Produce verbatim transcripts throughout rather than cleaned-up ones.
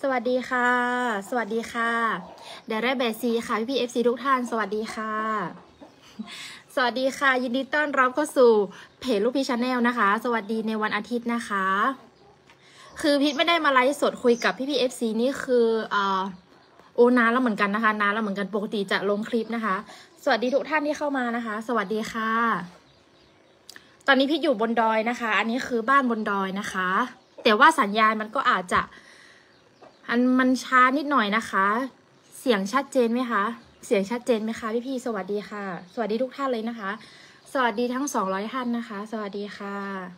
สวัสดีค่ะสวัสดีค่ะเดรเบซีค่ะพี่พีเอฟซีทุกท่านสวัสดีค่ะสวัสดีค่ะยินดีต้อนรับเข้าสู่เพจลูกพีชาแนลนะคะสวัสดีในวันอาทิตย์นะคะคือพีทไม่ได้มาไลฟ์สดคุยกับพี่พีเอฟซีนี่คืออ่าโอ้นานแล้วเหมือนกันนะคะนานแล้วเหมือนกันปกติจะลงคลิปนะคะสวัสดีทุกท่านที่เข้ามานะคะสวัสดีค่ะตอนนี้พีทอยู่บนดอยนะคะอันนี้คือบ้านบนดอยนะคะแต่ว่าสัญญาณมันก็อาจจะอันมันช้านิดหน่อยนะคะเสียงชัดเจนไหมคะเสียงชัดเจนไหมคะพี่พี่สวัสดีค่ะสวัสดีทุกท่านเลยนะคะสวัสดีทั้งสองร้อยท่านนะคะสวัสดีค่ะ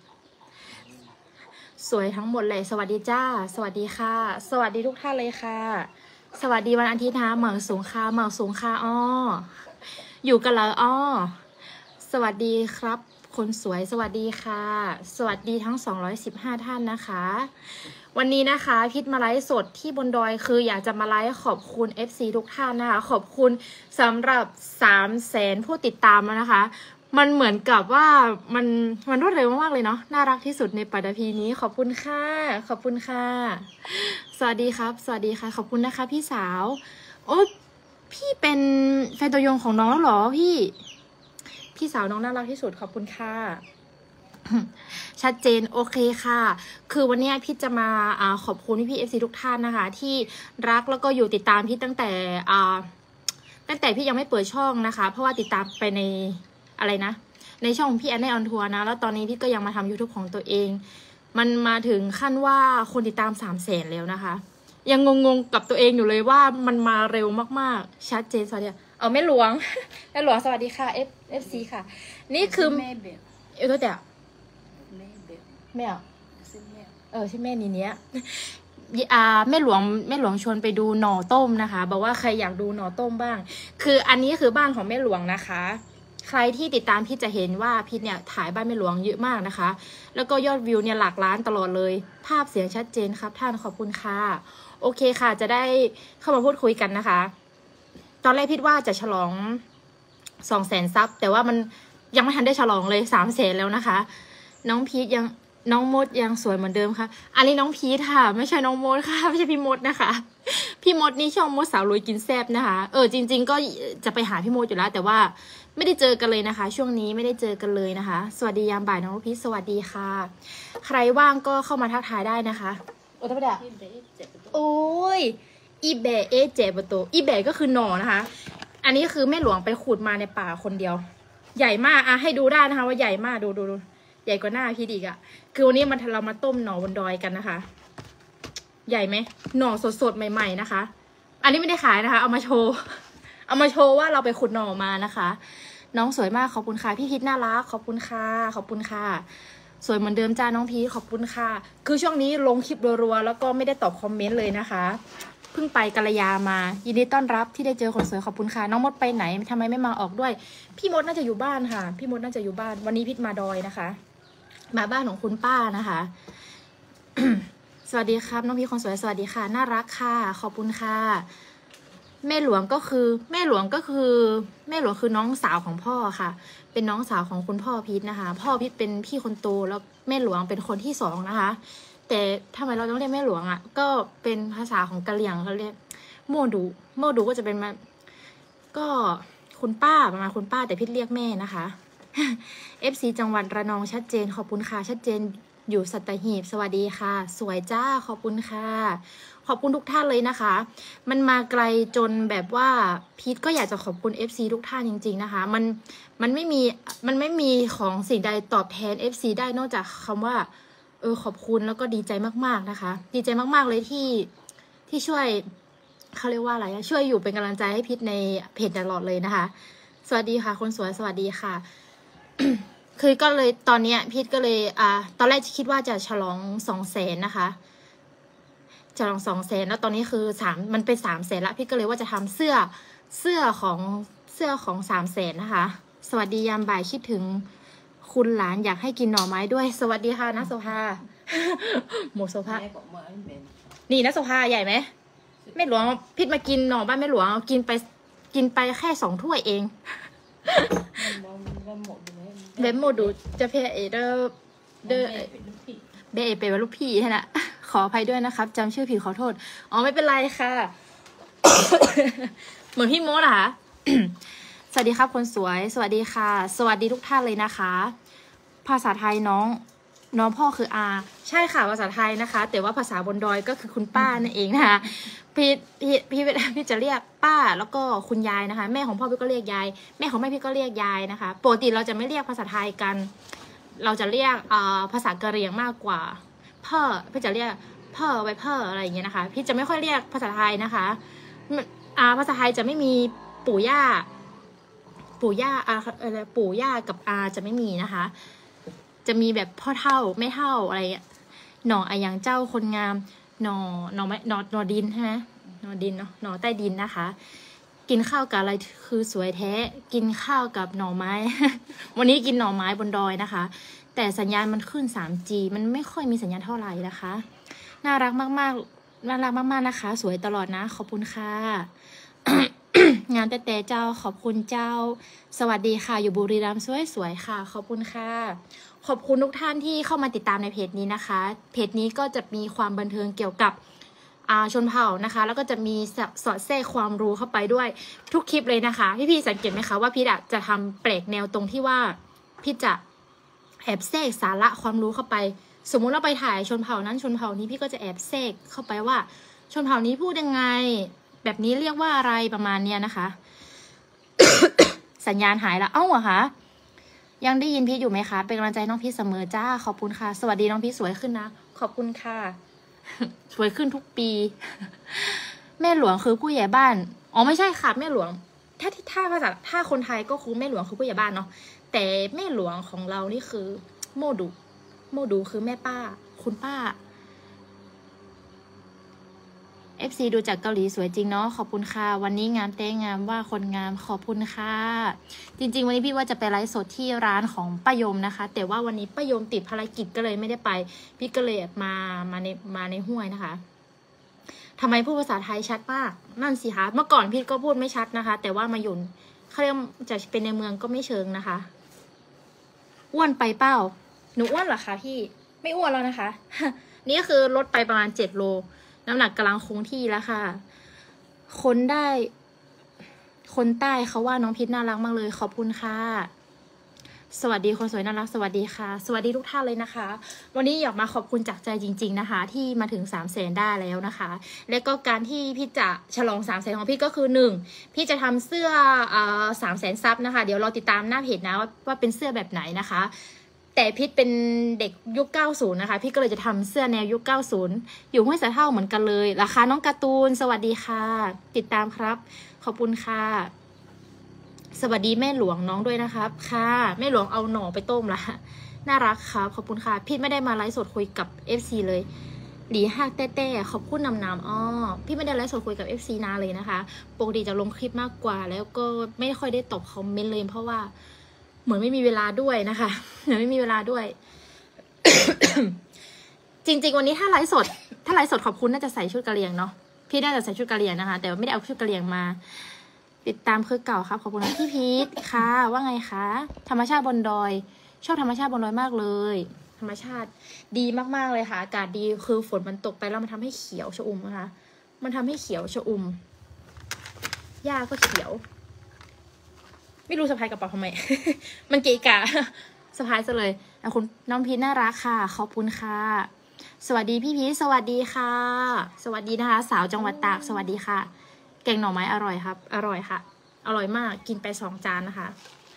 สวยทั้งหมดเลยสวัสดีจ้าสวัสดีค่ะสวัสดีทุกท่านเลยค่ะสวัสดีวันอาทิตย์นะเหมืองสูงค่ะเหมืองสูงค่ะอ้ออยู่กันแล้วอ้อสวัสดีครับคนสวยสวัสดีค่ะสวัสดีทั้งสองร้อยสิบห้าท่านนะคะวันนี้นะคะพิทมาไลฟ์สดที่บนดอยคืออยากจะมาไลฟ์ขอบคุณ เอฟ ซี ทุกท่านนะคะขอบคุณสำหรับสามแสนผู้ติดตามแล้วนะคะมันเหมือนกับว่ามันมันรวดเร็วมากๆเลยเนาะน่ารักที่สุดในปัตตภีนี้ขอบคุณค่ะขอบคุณค่ะสวัสดีครับสวัสดีค่ะขอบคุณนะคะพี่สาวโอ้พี่เป็นแฟนตัวยงของน้องแล้วเหรอพี่พี่สาวน้องน่ารักที่สุดขอบคุณค่ะชัดเจนโอเคค่ะคือวันนี้พี่จะมาอ่าขอบคุณพี่พี่เอฟซีทุกท่านนะคะที่รักแล้วก็อยู่ติดตามพี่ตั้งแต่อ่าตั้งแต่พี่ยังไม่เปิดช่องนะคะเพราะว่าติดตามไปในอะไรนะในช่องพี่แอนนี่ออนทัวร์นะแล้วตอนนี้พี่ก็ยังมาทำ ยูทูบ ของตัวเองมันมาถึงขั้นว่าคนติดตามสามแสนแล้วนะคะยังงงๆกับตัวเองอยู่เลยว่ามันมาเร็วมากๆชัดเจนสวัสดีเอาแม่หลวงแม่หลวงสวัสดีค่ะ F FC ค่ะนี่คือเออตัวแต่แม่เออใช่แม่นี่เนี้ยอ่าแม่หลวงแม่หลวงชวนไปดูหน่อต้มนะคะบอกว่าใครอยากดูหน่อต้มบ้างคืออันนี้คือบ้านของแม่หลวงนะคะใครที่ติดตามพี่จะเห็นว่าพี่เนี่ยถ่ายบ้านแม่หลวงเยอะมากนะคะแล้วก็ยอดวิวเนี่ยหลักล้านตลอดเลยภาพเสียงชัดเจนครับท่านขอบคุณค่ะโอเคค่ะจะได้เข้ามาพูดคุยกันนะคะตอนแรกพี่ว่าจะฉลองสองแสนซับแต่ว่ามันยังไม่ทันได้ฉลองเลยสามแสนแล้วนะคะน้องพีทยังน้องมดยังสวยเหมือนเดิมค่ะอันนี้น้องพีทค่ะไม่ใช่น้องมดค่ะไม่ใช่พี่มดนะคะพี่มดนี่ช่องมดสาวรวยกินแซ่บนะคะเออจริงๆก็จะไปหาพี่มดอยู่แล้วแต่ว่าไม่ได้เจอกันเลยนะคะช่วงนี้ไม่ได้เจอกันเลยนะคะสวัสดียามบ่ายน้องพีทสวัสดีค่ะใครว่างก็เข้ามาทักทายได้นะคะโอ้ตาประดาโอ้ยอีเบะเอเจบโตอีเบะก็คือหน่อนะคะอันนี้คือแม่หลวงไปขุดมาในป่าคนเดียวใหญ่มากอ่ะให้ดูได้นะคะว่าใหญ่มากดูดูดูใหญ่กว่าหน้าพี่อีกอะคือวันนี้มันเรามาต้มหน่อบนดอยกันนะคะใหญ่ไหมหน่อสดๆใหม่ๆนะคะอันนี้ไม่ได้ขายนะคะเอามาโชว์เอามาโชว์ว่าเราไปขุดหน่อมานะคะน้องสวยมากขอบคุณค่ะพี่พิษน่ารักขอบคุณค่ะขอบคุณค่ะสวยเหมือนเดิมจ้าน้องพีขอบคุณค่ะคือช่วงนี้ลงคลิปรัวๆแล้วก็ไม่ได้ตอบคอมเมนต์เลยนะคะเพิ่งไปกัลยามายินดีต้อนรับที่ได้เจอคนสวยขอบคุณค่ะน้องมดไปไหนทำไมไม่มาออกด้วยพี่มดน่าจะอยู่บ้านค่ะพี่มดน่าจะอยู่บ้านวันนี้พิษมาดอยนะคะมาบ้านของคุณป้านะคะ สวัสดีครับน้องพี่คนสวยสวัสดีค่ะน่ารักค่ะขอบคุณค่ะแม่หลวงก็คือแม่หลวงก็คือแม่หลวงคือน้องสาวของพ่อค่ะเป็นน้องสาวของคุณพ่อพิษนะคะพ่อพิษเป็นพี่คนโตแล้วแม่หลวงเป็นคนที่สองนะคะแต่ทำไมเราต้องเรียกแม่หลวงอ่ะก็เป็นภาษาของกะเหรี่ยงเขาเรียกโมดูโมดูก็จะเป็นมาก็คุณป้าประมาณคุณป้าแต่พิษเรียกแม่นะคะ เอฟ ซี จังหวัดระนองชัดเจนขอบคุณค่ะชัดเจนอยู่สัตหีบสวัสดีค่ะสวยจ้าขอบคุณค่ะขอบคุณทุกท่านเลยนะคะมันมาไกลจนแบบว่าพีทก็อยากจะขอบคุณ เอฟ ซี ทุกท่านจริงๆนะคะมันมันไม่มีมันไม่มีของสิ่งใดตอบแทน เอฟ ซี ได้นอกจากคำว่าเออขอบคุณแล้วก็ดีใจมากๆนะคะดีใจมากๆเลยที่ที่ช่วยเขาเรียกว่าอะไรช่วยอยู่เป็นกำลังใจให้พีทในเพจตลอดเลยนะคะสวัสดีค่ะคนสวยสวัสดีค่ะคือก็เลยตอนนี้พีทก็เลยอ่าตอนแรกคิดว่าจะฉลองสองแสนนะคะฉลองสองแสนแล้วตอนนี้คือสามมันเป็นสามแสนละพี่ก็เลยว่าจะทำเสื้อเสื้อของเสื้อของสามแสนนะคะสวัสดียามบ่ายคิดถึงคุณหลานอยากให้กินหน่อไม้ด้วยสวัสดีค่ะนักโซภาหมกโซภานี่นักโซภาใหญ่ไหมแม่หลวงพีทมากินหน่อบ้านแม่หลวงกินไปกินไปแค่สองถ้วยเองเบมโมดูจะเพเอเดอร์เดอร์เบเอเป็นลูกพี่ใช่ไหมขออภัยด้วยนะครับจำชื่อผิดขอโทษอ๋อไม่เป็นไรค่ะ เหมือนพี่โมดเหรอคะ สวัสดีครับคนสวยสวัสดีค่ะสวัสดีทุกท่านเลยนะคะภาษาไทยน้องน้องพ่อคืออาใช่ค่ะภาษาไทยนะคะแต่ว่าภาษาบนดอยก็คือคุณป้านั่นเองนะคะพี่พี่พี่พี่จะเรียกป้าแล้วก็คุณยายนะคะแม่ของพ่อพี่ก็เรียกยายแม่ของแม่พี่ก็เรียกยายนะคะปกติเราจะไม่เรียกภาษาไทยกันเราจะเรียกอ่าภาษากะเหรี่ยงมากกว่าพ่อพี่จะเรียกพ่อไว้พ่ออะไรอย่างเงี้ยนะคะพี่จะไม่ค่อยเรียกภาษาไทยนะคะอ่าภาษาไทยจะไม่มีปู่ย่าปู่ย่าอาอะไรปู่ย่ากับอาจะไม่มีนะคะจะมีแบบพ่อเท่าไม่เท่าอะไรหน่ออะอย่างเจ้าคนงามหน่อหน่อไม่หน่อหน่อดินใช่ไหมหน่อดินเนาะหน่อใต้ดินนะคะกินข้าวกับอะไรคือสวยแท้กินข้าวกับหน่อไม้ วันนี้กินหน่อไม้บนดอยนะคะแต่สัญญาณมันขึ้น ทรีจี มันไม่ค่อยมีสัญญาณเท่าไหร่นะคะน่ารักมากๆน่ารักมากๆนะคะสวยตลอดนะขอบคุณค่ะ งานแต่แต่เจ้าขอบคุณเจ้าสวัสดีค่ะอยู่บุรีรัมย์สวยๆค่ะขอบคุณค่ะขอบคุณทุกท่านที่เข้ามาติดตามในเพจนี้นะคะเพจนี้ก็จะมีความบันเทิงเกี่ยวกับอ่าชนเผ่านะคะแล้วก็จะมีสอดแทรกความรู้เข้าไปด้วยทุกคลิปเลยนะคะพี่ๆสังเกตไหมคะว่าพี่จะทำแปลกแนวตรงที่ว่าพี่จะแอบแทรกสาระความรู้เข้าไปสมมุติเราไปถ่ายชนเผ่านั้นชนเผ่านี้พี่ก็จะแอบแทรกเข้าไปว่าชนเผ่านี้พูดยังไงแบบนี้เรียกว่าอะไรประมาณเนี้ยนะคะ สัญญาณหายแล้วเอ้าเหรอคะยังได้ยินพี่อยู่ไหมคะเป็นกำลังใจน้องพี่เสมอจ้าขอบคุณค่ะสวัสดีน้องพี่สวยขึ้นนะขอบคุณค่ะ สวยขึ้นทุกปี แม่หลวงคือผู้ใหญ่บ้านอ๋อไม่ใช่ค่ะแม่หลวงถ้าที่ถ้าภาษาถ้าคนไทยก็คือแม่หลวงคือผู้ใหญ่บ้านเนาะแต่แม่หลวงของเรานี่คือโมดูโมดูคือแม่ป้าคุณป้าเอฟซีดูจากเกาหลีสวยจริงเนาะขอบคุณค่ะวันนี้งามเต้งามว่าคนงามขอบคุณค่ะจริงๆวันนี้พี่ว่าจะไปไลฟ์สดที่ร้านของป้ายมนะคะแต่ว่าวันนี้ป้ายมติดภารกิจก็เลยไม่ได้ไปพี่ก็เลยมามาในมาในห้วยนะคะทำไมพูดภาษาไทยชัดมากนั่นสิคะเมื่อก่อนพี่ก็พูดไม่ชัดนะคะแต่ว่ามาอยู่เขาเรียกจะเป็นในเมืองก็ไม่เชิงนะคะอ้วนไปเป้าหนูอ้วนเหรอคะพี่ไม่อ้วนแล้วนะคะ นี่คือลดไปประมาณเจ็ดโลน้ำหนักกำลังคงที่แล้วค่ะคนได้คนใต้เขาว่าน้องพิษน่ารักมากเลยขอบคุณค่ะสวัสดีคนสวยน่ารักสวัสดีค่ะสวัสดีทุกท่านเลยนะคะวันนี้อยากมาขอบคุณจากใจจริงๆนะคะที่มาถึงสามแสนได้แล้วนะคะและก็การที่พี่จะฉลองสามแสนของพี่ก็คือหนึ่งพี่จะทำเสื้อสามแสนซับนะคะเดี๋ยวเราติดตามหน้าเพจนะว่าว่าเป็นเสื้อแบบไหนนะคะแต่พิษเป็นเด็กยุคเก้าสิบนะคะพี่ก็เลยจะทำเสื้อแนวยุคเก้าสิบอยู่ห้วยสะเท่าเหมือนกันเลยราคาน้องการ์ตูนสวัสดีค่ะติดตามครับขอบคุณค่ะสวัสดีแม่หลวงน้องด้วยนะครับค่ะแม่หลวงเอาหน่อไปต้มละน่ารักครับขอบคุณค่ะพี่ไม่ได้มาไลฟ์สดคุยกับ เอฟ ซี เลยหลีหักแต้ๆขอบคุณนำนำอ้อพี่ไม่ได้ไลฟ์สดคุยกับ เอฟ ซี นาเลยนะคะปกติจะลงคลิปมากกว่าแล้วก็ไม่ค่อยได้ตอบคอมเมนต์เลยเพราะว่าเหมือนไม่มีเวลาด้วยนะคะเหมือนไม่มีเวลาด้วย จริงๆวันนี้ถ้าไลฟ์สดถ้าไลฟ์สดขอบคุณน่าจะใส่ชุดกะเหรี่ยงเนาะพี่น่าจะใส่ชุดกะเหรี่ยงนะคะแต่ไม่ได้เอาชุดกะเหรี่ยงมาติดตามคือเก่าครับขอบคุณนะพี่พีทค่ะว่าไงคะธรรมชาติบนดอยชอบธรรมชาติบนดอยมากเลยธรรมชาติดีมากๆเลยค่ะอากาศดีคือฝนมันตกไปแล้วมันทำให้เขียวชอุ่มนะคะมันทำให้เขียวชอุ่มหญ้าก็เขียวไม่รู้สะพายกระเป๋าทำไม มันเกะกะสะพายซะเลยแต่คุณน้องพีทน่ารักค่ะขอบคุณค่ะสวัสดีพี่พีทสวัสดีค่ะสวัสดีนะคะสาวจังหวัดตากสวัสดีค่ะแกงหน่อไม้อร่อยครับอร่อยค่ะอร่อยมากกินไปสองจานนะคะ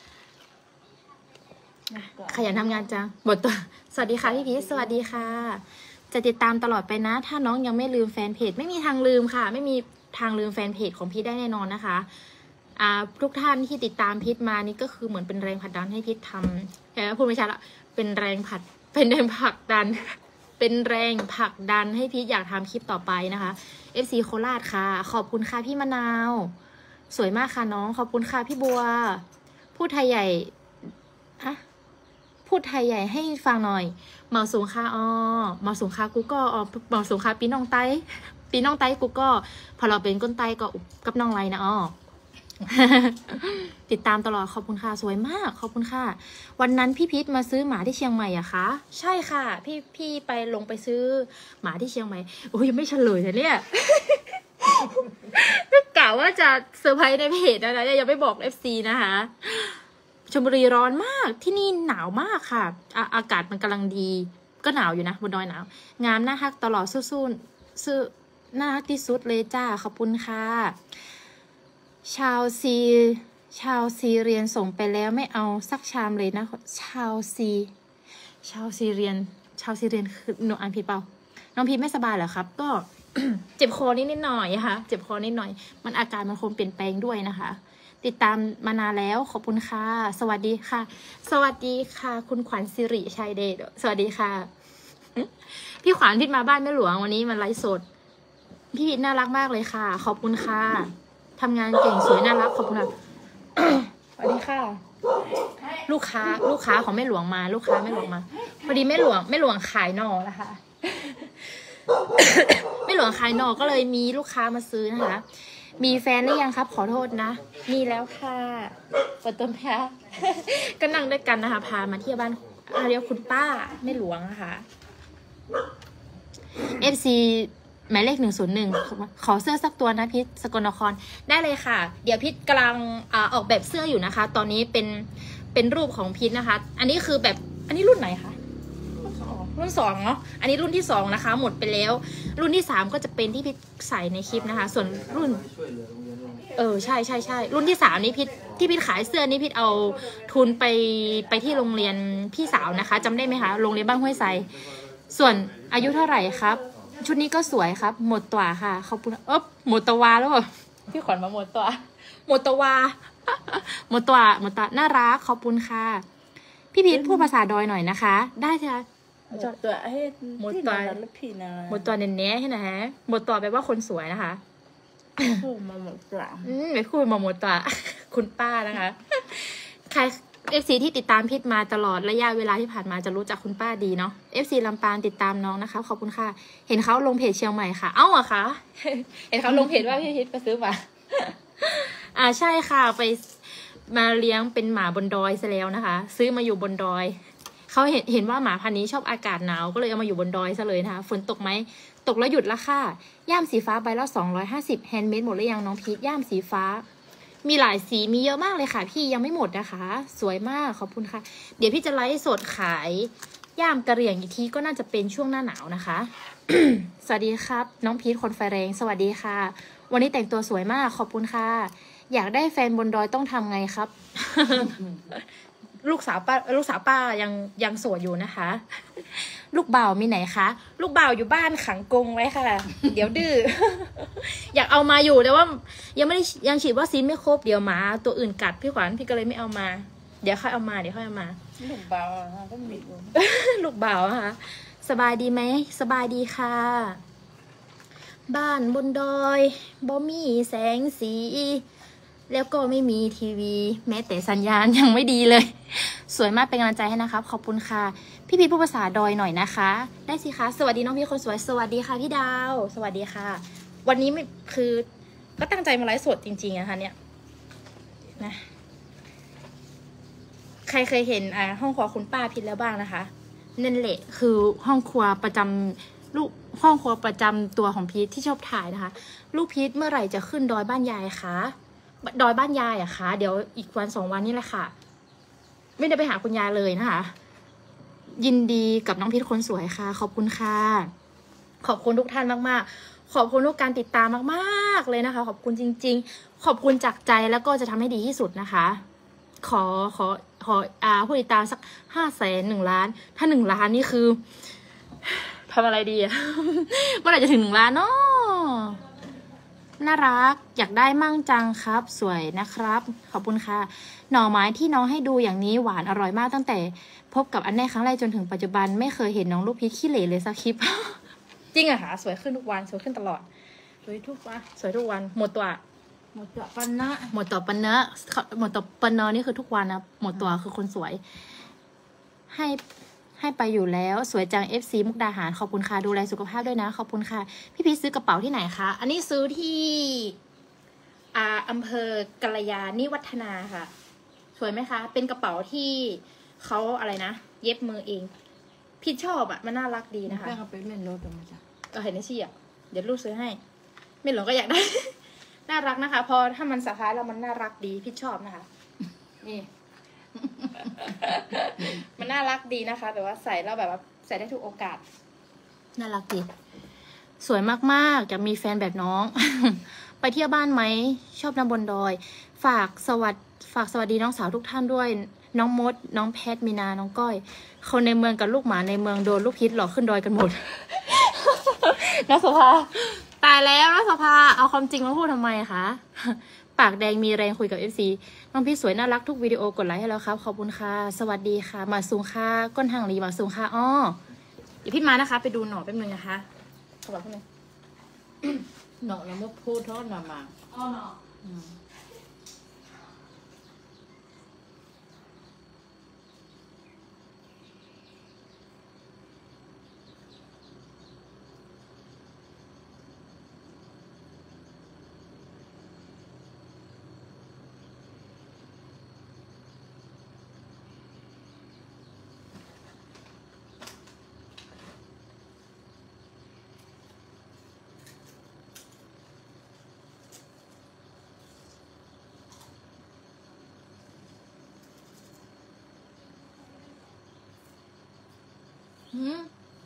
ขยันทำงานจังหมดตัวสวัสดีค่ะพี่พีทสวัสดีค่ะจะติดตามตลอดไปนะถ้าน้องยังไม่ลืมแฟนเพจไม่มีทางลืมค่ะไม่มีทางลืมแฟนเพจของพี่ได้แน่นอนนะคะอ่าทุกท่านที่ติดตามพิษมานี่ก็คือเหมือนเป็นแรงผลักดันให้พิษทำแต่พูดไม่ชัดละเป็นแรงผลัดเป็นแรงผลักดันเป็นแรงผลักดันให้พิษอยากทำคลิปต่อไปนะคะ เอฟ ซี โคราชค่ะขอบคุณค่ะพี่มะนาวสวยมากค่ะน้องขอบคุณค่ะพี่บัวพูดไทยใหญ่อะพูดไทยใหญ่ให้ฟังหน่อยเหมาสูงค่ะอ๋อเหมาสูงค่ะกูก็อ๋อเหมาสูงค่ะปีน้องไต้ปีน้องไต้กูก็พอเราเป็นก้นไต้ก็กับน้องไรนะอ๋อติดตามตลอดขอบคุณค่ะสวยมากขอบคุณค่ะวันนั้นพี่พิษมาซื้อหมาที่เชียงใหม่อะคะใช่ค่ะพี่พี่ไปลงไปซื้อหมาที่เชียงใหม่โอ้ยยังไม่เฉลยเลยเนี่ย กะว่าจะเซอร์ไพรส์ในเพจนะยังไม่บอก เอฟ ซี นะคะชลบุรีร้อนมากที่นี่หนาวมากค่ะอ่ะอากาศมันกำลังดีก็หนาวอยู่นะบนดอยหนาวงามน่าฮักตลอดสู้ๆซื้อน่าฮักที่สุดเลยจ้าขอบคุณค่ะชาวซีชาวซีเรียนส่งไปแล้วไม่เอาสักชามเลยนะชาวซีชาวซีเรียนชาวซีเรียนคือหนูอ่านผิดเปล่าน้องพีไม่สบายเหรอครับก็ เจ็บคอนิดนิดหน่อยนะคะเจ็บคอนิดหน่อยมันอาการมันคงเปลี่ยนแปลงด้วยนะคะติดตามมานานแล้วขอบคุณค่ะสวัสดีค่ะสวัสดีค่ะคุณขวัญสิริชัยเดชสวัสดีค่ะพี่ขวัญพิษมาบ้านแม่หลวงวันนี้มันไลฟ์สดพี่พิษน่ารักมากเลยค่ะขอบคุณค่ะทำงานเก่งสวยน่ารักขอบคุณค่ะ สวัสดีค่ะลูกค้าลูกค้าของแม่หลวงมาลูกค้าแม่หลวงมาพอดีแม่หลวงแม่หลวงขายหน่อนะคะ แม่หลวงขายหน่อก็เลยมีลูกค้ามาซื้อนะคะมีแฟนหรือยังครับขอโทษนะมีแล้วค่ะเปิดต้นแพ้ ก็นั่งด้วยกันนะคะพามาเที่ยวบ้านเรียกคุณป้าแม่หลวงนะคะเอฟซีหมายเลขหนึ่งศูนย์หนึ่งขอเสื้อสักตัวนะพิษสกลนครได้เลยค่ะเดี๋ยวพิษกำลังอ่าออกแบบเสื้ออยู่นะคะตอนนี้เป็นเป็นรูปของพิษนะคะอันนี้คือแบบอันนี้รุ่นไหนคะรุ่นสองเนาะอันนี้รุ่นที่สองนะคะหมดไปแล้วรุ่นที่สามก็จะเป็นที่พิษใส่ในคลิปนะคะส่วนรุ่นเออใช่ใช่ใช่รุ่นที่สามนี้พิษที่พิษขายเสื้อนี้พิษเอาทุนไปไปที่โรงเรียนพี่สาวนะคะจำได้ไหมคะโรงเรียนบ้านห้วยไซส่วนอายุเท่าไหร่ครับชุดนี้ก็สวยครับหมดตัวค่ะขอบคุณเอ๊บหมดตัวแล้วพี่ขวัญมาหมดตัวหมดตัวหมดตัวหมดตัวน่ารักขอบคุณค่ะพี่พีทพูดภาษาดอยหน่อยนะคะได้จ้ะหมดตัวให้หมดตัวแล้วพี่นะหมดตัวเน้นเนี้ยใช่ไหมฮะหมดตัวแปลว่าคนสวยนะคะพูดมาหมดตัวอืมไม่พูดมาหมดตัวคุณป้านะคะใครเอฟซีที่ติดตามพิษมาตลอดระยะเวลาที่ผ่านมาจะรู้จักคุณป้าดีเนาะเอฟซีลำปางติดตามน้องนะคะขอบคุณค่ะเห็นเขาลงเพจเชียงใหม่ค่ะเอ้าอะคะเห็นเขาลงเพจว่าพี่พิษไปซื้อมาอ่าใช่ค่ะไปมาเลี้ยงเป็นหมาบนดอยซะแล้วนะคะซื้อมาอยู่บนดอยเขาเห็นเห็นว่าหมาพันธุ์นี้ชอบอากาศหนาวก็เลยเอามาอยู่บนดอยซะเลยนะคะฝนตกไหมตกแล้วหยุดละค่ะย่ามสีฟ้าใบละสองร้อยห้าสิบแฮนด์เมดหมดหรือยังน้องพีทย่ามสีฟ้ามีหลายสีมีเยอะมากเลยค่ะพี่ยังไม่หมดนะคะสวยมากขอบคุณค่ะเดี๋ยวพี่จะไลฟ์สดขายย่ามกระเหรี่ยงอีกทีก็น่าจะเป็นช่วงหน้าหนาวนะคะ สวัสดีครับน้องพีทคนไฟแรงสวัสดีค่ะวันนี้แต่งตัวสวยมากขอบคุณค่ะอยากได้แฟนบนดอยต้องทำไงครับ ลูกสาวป้าลูกสาวป้ายังยังโสดอยู่นะคะ ลูกบ่าวมีไหนคะลูกบ่าวอยู่บ้านขังกรงไว้ค่ะ เดี๋ยวดื้อ อยากเอามาอยู่แต่ว่ายังไม่ได้ยังฉีดวัคซีนไม่ครบเดี๋ยวหมาตัวอื่นกัดพี่ขวัญพี่ก็เลยไม่เอามาเดี๋ยวค่อยเอามาเดี๋ยวค่อยเอามาลูกบ่าวก็มีลูกบ่าวค่ะสบายดีไหมสบายดีค่ะบ้านบนดอยบ่มีแสงสีแล้วก็ไม่มีทีวีแม้แต่สัญญาณยังไม่ดีเลยสวยมากเป็นกำลังใจให้นะครับขอบคุณค่ะพี่พีพูดภาษาดอยหน่อยนะคะได้สิคะสวัสดีน้องพี่คนสวยสวัสดีค่ะพี่ดาวสวัสดีค่ะวันนี้ไม่คือก็ตั้งใจมาไลฟ์สดจริงๆนะคะเนี่ยนะใครเคยเห็นอ่าห้องครัวคุณป้าพิษแล้วบ้างนะคะนั่นแหละคือห้องครัวประจำลูกห้องครัวประจำตัวของพีทที่ชอบถ่ายนะคะลูกพีทเมื่อไหร่จะขึ้นดอยบ้านยายคะดอยบ้านยายอะคะเดี๋ยวอีกวันสองวันนี้แหละค่ะไม่ได้ไปหาคุณยายเลยนะคะยินดีกับน้องพีทคนสวยค่ะขอบคุณค่ะขอบคุณทุกท่านมากๆขอบคุณทุกการติดตามมากๆเลยนะคะขอบคุณจริงๆขอบคุณจากใจแล้วก็จะทำให้ดีที่สุดนะคะขอขอขออ่าผู้ติดตามสักห้าแสนหนึ่งล้านถ้าหนึ่งล้านนี่คือทำอะไรดีอะ เมื่อไหร่จะถึงหนึ่งล้านเนาะน่ารักอยากได้มั่งจังครับสวยนะครับขอบคุณค่ะหน่อไม้ที่น้องให้ดูอย่างนี้หวานอร่อยมากตั้งแต่พบกับอันแน่ครั้งแรกจนถึงปัจจุบันไม่เคยเห็นน้องลูกพีชขี้เหร่เลยสักคลิป จริงอะค่ะสวยขึ้นทุกวันสวยขึ้นตลอดสวยทุกวันสวยทุกวันหมดตัวหมดตัวปันนะหมดตัวปันเนะหมดตัวปันเนะนี่คือทุกวันนะหมดตัวคือคนสวยให้ให้ไปอยู่แล้วสวยจัง เอฟ ซี มุกดาหารขอบคุณค่ะดูแลสุขภาพด้วยนะขอบคุณค่ะพี่พีชซื้อกระเป๋าที่ไหนคะอันนี้ซื้อที่อ่าอำเภอกัลยาณิวัฒนาค่ะสวยไหมคะเป็นกระเป๋าที่เขาอะไรนะเย็บมือเองพี่ชอบอ่ะมันน่ารักดีนะคะแป้งเอาไปเล่นรถออกมาจ้ะเออเห็นในชี่อ่ะเดี๋ยวลูกซื้อให้ไม่หลงก็อยากได้ น่ารักนะคะพอถ้ามันสะพายแล้วมันน่ารักดีพี่ชอบนะคะนี่ มันน่ารักดีนะคะแบบว่าใส่แล้วแบบว่าใส่ได้ทุกโอกาสน่ารักดีสวยมากๆอยากมีแฟนแบบน้อง ไปเที่ยวบ้านไหมชอบนำบนดอย ฝากสวัสดฝากสวัสดีน้องสาวทุกท่านด้วย น้องมด น้องแพทมีนาน้องก้อยคนในเมืองกับลูกหมาในเมืองโดนลูกพิษหลอกขึ้นดอยกันหมด นักสภาตายแล้วนักสภาเอาความจริงมาพูดทำไมคะ ปากแดงมีแรงคุยกับเอฟซีน้องพี่สวยน่ารักทุกวิดีโอกดไลค์ให้แล้วครับขอบคุณค่ะสวัสดีค่ะมาสูงค่ะก้นทางหลีมาสูงค่ะอ้อเดี๋ยวพี่มานะคะ ไปดูหน่อแป๊บนึงนะคะขอบคุณเนาะแล้วมาพูดทอดมามาอ๋อหน่ออืมหืม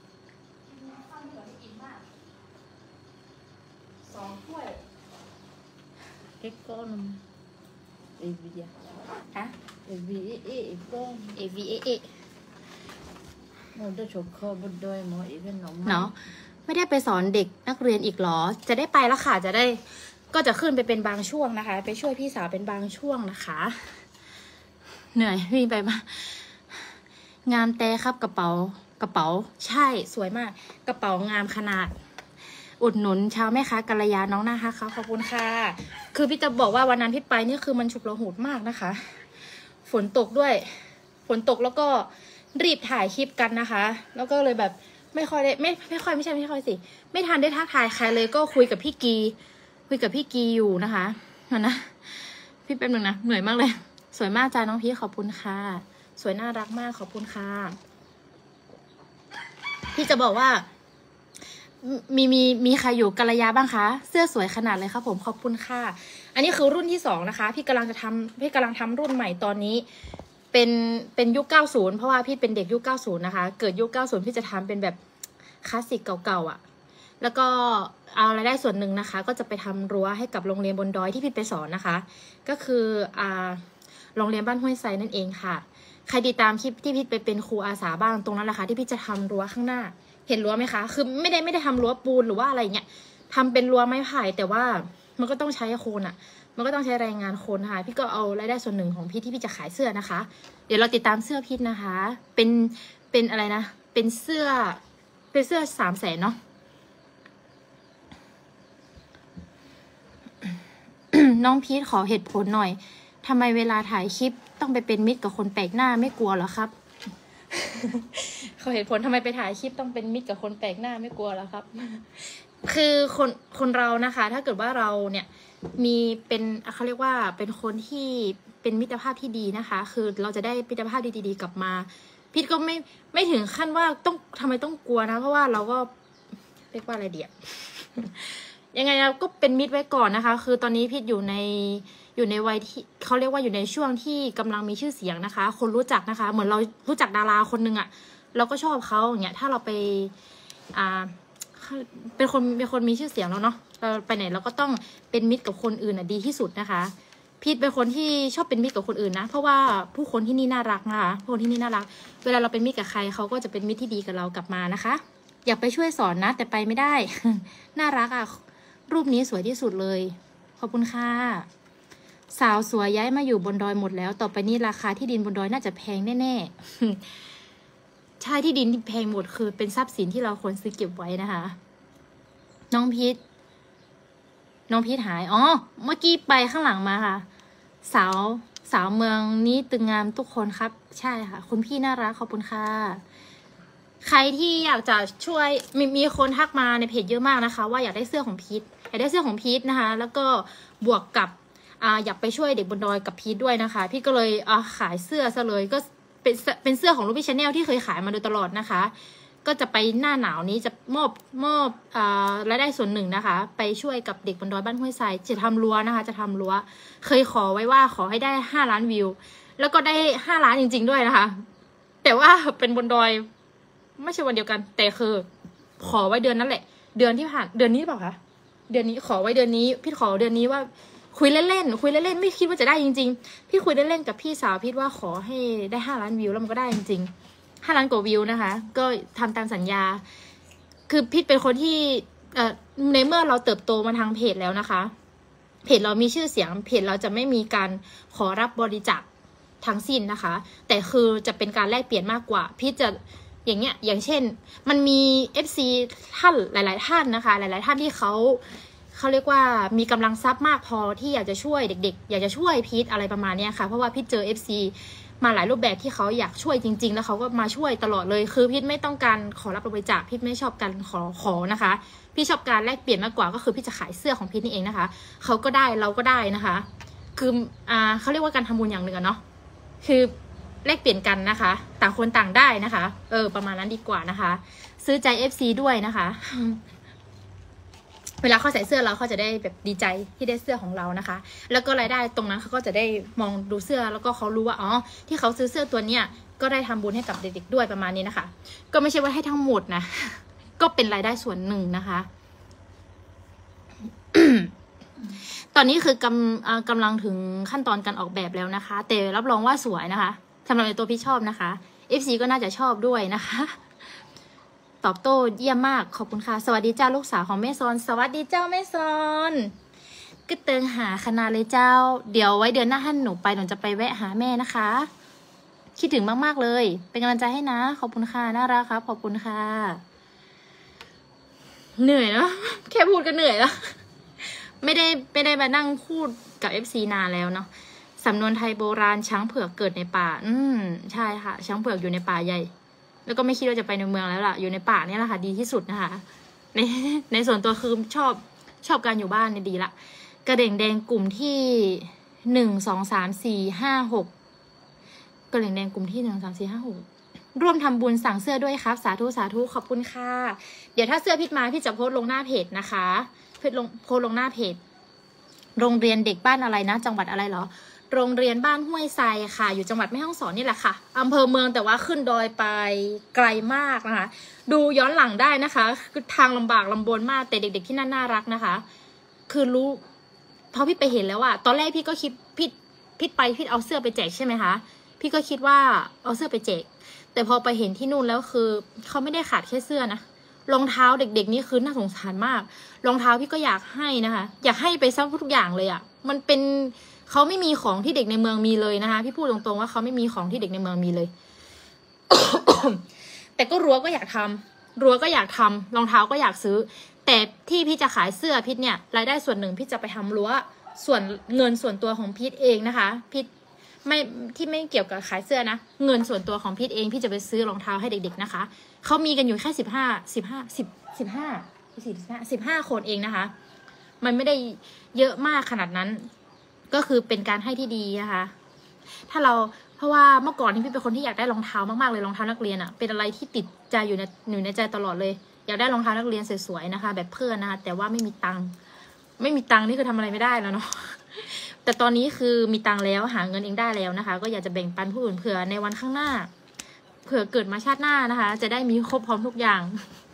สองถ้วยเอ็กก้อนเอวีอะฮะเอวีเอเอเอ็กก้อนเอ วี เอ เอมันจะฉกคอบนดอยหมออีเป็นหนอมเนาะไม่ได้ไปสอนเด็กนักเรียนอีกเหรอ จะได้ไปแล้วค่ะจะได้ก็จะขึ้นไปเป็นบางช่วงนะคะ ไปช่วยพี่สาวเป็นบางช่วงนะคะ เหนื่อยวิ่งไปมางามแต่ครับกระเป๋ากระเป๋าใช่สวยมาก กระเป๋างามขนาด อุดหนุนชาวแม่ค้ากัลยาน้องนะคะเขาขอบคุณค่ะคือพี่จะบอกว่าวันนั้นพี่ไปนี่คือมันฉุกระหุกมากนะคะ ฝนตกด้วย ฝนตกแล้วก็รีบถ่ายคลิปกันนะคะ แล้วก็เลยแบบไม่ค่อยได้ไม่ไม่ค่อยไม่ใช่ไม่ค่อยสิไม่ทันได้ทักทายใครเลยก็คุยกับพี่กีคุยกับพี่กีอยู่นะคะมันนะพี่เป็นหนึ่งนะเหนื่อยมากเลย สวยมากจ้าน้องพี่ขอบคุณค่ะสวยน่ารักมากขอบคุณค่ะพี่จะบอกว่ามีมีมีใครอยู่กัลยาบ้างคะเสื้อสวยขนาดเลยครับผมขอบคุณค่ะอันนี้คือรุ่นที่สองนะคะพี่กำลังจะทำพี่กำลังทำรุ่นใหม่ตอนนี้เป็นเป็นยุคเก้าสิบเพราะว่าพี่เป็นเด็กยุคเก้าสิบนะคะเกิดยุคเก้าสิบพี่จะทำเป็นแบบคลาสสิกเก่าๆอ่ะแล้วก็เอารายได้ส่วนหนึ่งนะคะก็จะไปทำรั้วให้กับโรงเรียนบนดอยที่พี่ไปสอนนะคะก็คืออ่าโรงเรียนบ้านห้วยไซนั่นเองค่ะใครติดตามคลิปที่พี่ไปเป็นครูอาสาบ้างตรงนั้นแหละค่ะที่พี่จะทำรั้วข้างหน้าเห็นรั้วไหมคะคือไม่ได้ไม่ได้ทำรั้วปูนหรือว่าอะไรเงี้ยทำเป็นรั้วไม้ไผ่แต่ว่ามันก็ต้องใช้โคนอ่ะมันก็ต้องใช้แรงงานคนค่ะพี่ก็เอารายได้ส่วนหนึ่งของพี่ที่พี่จะขายเสื้อนะคะเดี๋ยวเราติดตามเสื้อพี่นะคะเป็นเป็นอะไรนะเป็นเสื้อเป็นเสื้อสามแสนเนาะ น้องพีทขอเหตุผลหน่อยทำไมเวลาถ่ายคลิปต้องไปเป็นมิตรกับคนแปลกหน้าไม่กลัวเหรอครับ ขอเหตุผลทำไมไปถ่ายคลิปต้องเป็นมิตรกับคนแปลกหน้าไม่กลัวเหรอครับ คือคนคนเรานะคะ ถ้าเกิดว่าเราเนี่ยมีเป็นเขาเรียกว่าเป็นคนที่เป็นมิตรภาพที่ดีนะคะ คือเราจะได้มิตรภาพดีๆกลับมาพีทก็ไม่ไม่ถึงขั้นว่าต้องทำไมต้องกลัวนะเพราะว่าเราก็เรียกว่าอะไรเดีย ยังไงเราก็เป็นมิตรไว้ก่อนนะคะ คือตอนนี้พีทอยู่ในอยู่ในวัยที่เขาเรียกว่าอยู่ในช่วงที่กำลังมีชื่อเสียงนะคะ คนรู้จักนะคะ เหมือนเรารู้จักดาราคนหนึ่งอะเราก็ชอบเขาอย่างเงี้ยถ้าเราไปอ่าเป็นคนเป็นคนมีชื่อเสียงแล้วเนาะเราไปไหนเราก็ต้องเป็นมิตรกับคนอื่นอะดีที่สุดนะคะพีทเป็นคนที่ชอบเป็นมิตรกับคนอื่นนะเพราะว่าผู้คนที่นี่น่ารักนะคะผู้คนที่นี่น่ารักเวลาเราเป็นมิตรกับใครเขาก็จะเป็นมิตรที่ดีกับเรากลับมานะคะ อยากไปช่วยสอนนะแต่ไปไม่ได้ น่ารักอะรูปนี้สวยที่สุดเลยขอบคุณค่ะสาวสวยย้ายมาอยู่บนดอยหมดแล้วต่อไปนี้ราคาที่ดินบนดอยน่าจะแพงแน่ๆ ใช่ที่ดินที่แพงหมดคือเป็นทรัพย์สินที่เราควรซื้อเก็บไว้นะคะ น้องพีทน้องพีทหายอ๋อเมื่อกี้ไปข้างหลังมาค่ะสาวสาวเมืองนี้ตึงงามทุกคนครับใช่ค่ะคุณพี่น่ารักขอบคุณค่ะใครที่อยากจะช่วยมีมีคนทักมาในเพจเยอะมากนะคะว่าอยากได้เสื้อของพีทอยากได้เสื้อของพีทนะคะแล้วก็บวกกับอ่าอยากไปช่วยเด็กบนดอยกับพีทด้วยนะคะพี่ก็เลยอ่าขายเสื้อซะเลยก็เป็นเป็นเสื้อของลูกพี่ชาแนลที่เคยขายมาโดยตลอดนะคะก็จะไปหน้าหนาวนี้จะมอบมอบอ่ารายได้ส่วนหนึ่งนะคะไปช่วยกับเด็กบนดอยบ้านห้วยทรายจะทำรั้วนะคะจะทำรั้วเคยขอไว้ว่าขอให้ได้ห้าล้านวิวแล้วก็ได้ห้าล้านจริงๆด้วยนะคะแต่ว่าเป็นบนดอยไม่ใช่วันเดียวกันแต่คือขอไว้เดือนนั้นแหละเดือนที่ผ่านเดือนนี้เปล่าคะเดือนนี้ขอไว้เดือนนี้พี่ขอเดือนนี้ว่าคุยเล่นๆคุยเล่นๆไม่คิดว่าจะได้จริงๆพี่คุยเล่นๆกับพี่สาวพี่ว่าขอให้ได้ห้าล้านวิวแล้วมันก็ได้จริงๆห้าล้านกว่าวิวนะคะก็ทำตามสัญญาคือพี่เป็นคนที่เอ่อในเมื่อเราเติบโตมาทางเพจแล้วนะคะเพจเรามีชื่อเสียงเพจเราจะไม่มีการขอรับบริจาคทั้งสิ้นนะคะแต่คือจะเป็นการแลกเปลี่ยนมากกว่าพี่จะอย่างเงี้ยอย่างเช่นมันมี เอฟ ซี ท่านหลายๆท่านนะคะหลายๆท่านที่เขาเขาเรียกว่ามีกำลังทรัพย์มากพอที่อยากจะช่วยเด็กๆอยากจะช่วยพีทอะไรประมาณนี้ค่ะเพราะว่าพี่เจอ เอฟ ซี มาหลายรูปแบบที่เขาอยากช่วยจริงๆแล้วเขาก็มาช่วยตลอดเลยคือพี่ไม่ต้องการขอรับบริจาคพี่ไม่ชอบการขอขอนะคะพี่ชอบการแลกเปลี่ยนมากกว่าก็คือพี่จะขายเสื้อของพี่นี่เองนะคะเขาก็ได้เราก็ได้นะคะคืออ่าเขาเรียกว่าการทำบุญอย่างหนึ่งเนาะคือแลกเปลี่ยนกันนะคะต่างคนต่างได้นะคะเออประมาณนั้นดีกว่านะคะซื้อใจ เอฟ ซี ด้วยนะคะเวลาเขาใส่เสื้อเราเขาจะได้แบบดีใจที่ได้เสื้อของเรานะคะแล้วก็รายได้ตรงนั้นเขาก็จะได้มองดูเสื้อแล้วก็เขารู้ว่าอ๋อที่เขาซื้อเสื้อตัวเนี้ยก็ได้ทำบุญให้กับเด็กๆด้วยประมาณนี้นะคะก็ไม่ใช่ว่าให้ทั้งหมดนะก็เป็นรายได้ส่วนหนึ่งนะคะ ตอนนี้คือกำกำลังถึงขั้นตอนการออกแบบแล้วนะคะแต่รับรองว่าสวยนะคะสำหรับในตัวพี่ชอบนะคะ เอฟ ซี ก็น่าจะชอบด้วยนะคะตอบโต้เยี่ยมมากขอบคุณค่ะสวัสดีเจ้าลูกสาวของแม่ซอนสวัสดีเจ้าแม่ซอนก็เติงหาคณะเลยเจ้าเดี๋ยวไว้เดือนหน้าท่านหนูไปหนูจะไปแวะหาแม่นะคะคิดถึงมากๆเลยเป็นกำลังใจให้นะขอบคุณค่ะน่ารักครับขอบคุณค่ะเหนื่อยเนาะแค่พูดก็เหนื่อยแล้วไม่ได้ไม่ได้มานั่งพูดกับ เอฟ ซี นานแล้วเนาะสำนวนไทยโบราณช้างเผือกเกิดในป่าอืมใช่ค่ะช้างเผือกอยู่ในป่าใหญ่แล้วก็ไม่คิดว่าจะไปในเมืองแล้วล่ะอยู่ในป่านี่แหละค่ะดีที่สุดนะคะในในส่วนตัวคือชอบชอบการอยู่บ้านเนี่ยดีละกระเด่งแดงกลุ่มที่หนึ่งสองสามสี่ห้าหกกระเด่งแดงกลุ่มที่หนึ่งสามสี่ห้าหกร่วมทำบุญสั่งเสื้อด้วยครับสาธุสาธุขอบคุณค่ะเดี๋ยวถ้าเสื้อพิษมาพี่จะโพสต์ลงหน้าเพจนะคะเพื่อลงโพสต์ลงหน้าเพจโรงเรียนเด็กบ้านอะไรนะจังหวัดอะไรเหรอโรงเรียนบ้านห้วยทรายค่ะอยู่จังหวัดแม่ฮ่องสอนนี่แหละค่ะอำเภอเมืองแต่ว่าขึ้นดอยไปไกลมากนะคะดูย้อนหลังได้นะคะคือทางลำบากลำบนมากแต่เด็กๆที่นั่นน่ารักนะคะคือรู้พอพี่ไปเห็นแล้วอะตอนแรกพี่ก็คิดพี่พี่ไปพี่เอาเสื้อไปแจกใช่ไหมคะพี่ก็คิดว่าเอาเสื้อไปแจกแต่พอไปเห็นที่นู่นแล้วคือเขาไม่ได้ขาดแค่เสื้อนะรองเท้าเด็กๆนี่คือน่าสงสารมากรองเท้าพี่ก็อยากให้นะคะอยากให้ไปซักทุกอย่างเลยอะมันเป็นเขาไม่มีของที่เด็กในเมืองมีเลยนะคะพี่พูดตรงๆว่าเขาไม่มีของที่เด็กในเมืองมีเลย แต่ก็รั้วก็อยากทำรั้วก็อยากทำรองเท้าก็อยากซื้อแต่ที่พี่จะขายเสื้อพิษเนี่ยรายได้ส่วนหนึ่งพี่จะไปทำรั้วส่วนเงินส่วนตัวของพิษเองนะคะพิษไม่ที่ไม่เกี่ยวกับขายเสื้อนะเงินส่วนตัวของพิษเองพี่จะไปซื้อรองเท้าให้เด็กๆนะคะเขามีกันอยู่แค่สิบห้าสิบห้าสิบสิบห้าสิบห้าสิบห้าคนเองนะคะมันไม่ได้เยอะมากขนาดนั้นก็คือเป็นการให้ที่ดีนะคะถ้าเราเพราะว่าเมื่อก่อนที่พี่เป็นคนที่อยากได้รองเท้ามากๆเลยรองเท้านักเรียนอะเป็นอะไรที่ติดใจอยู่ในอยู่ในใจตลอดเลยอยากได้รองเท้านักเรียนสวยๆนะคะแบบเพื่อนนะคะแต่ว่าไม่มีตังค์ไม่มีตังค์นี่คือทำอะไรไม่ได้แล้วเนาะแต่ตอนนี้คือมีตังค์แล้วหาเงินเองได้แล้วนะคะก็อยากจะแบ่งปันผู้อื่นเผื่อในวันข้างหน้าเผื่อเกิดมาชาติหน้านะคะจะได้มีครบพร้อมทุกอย่าง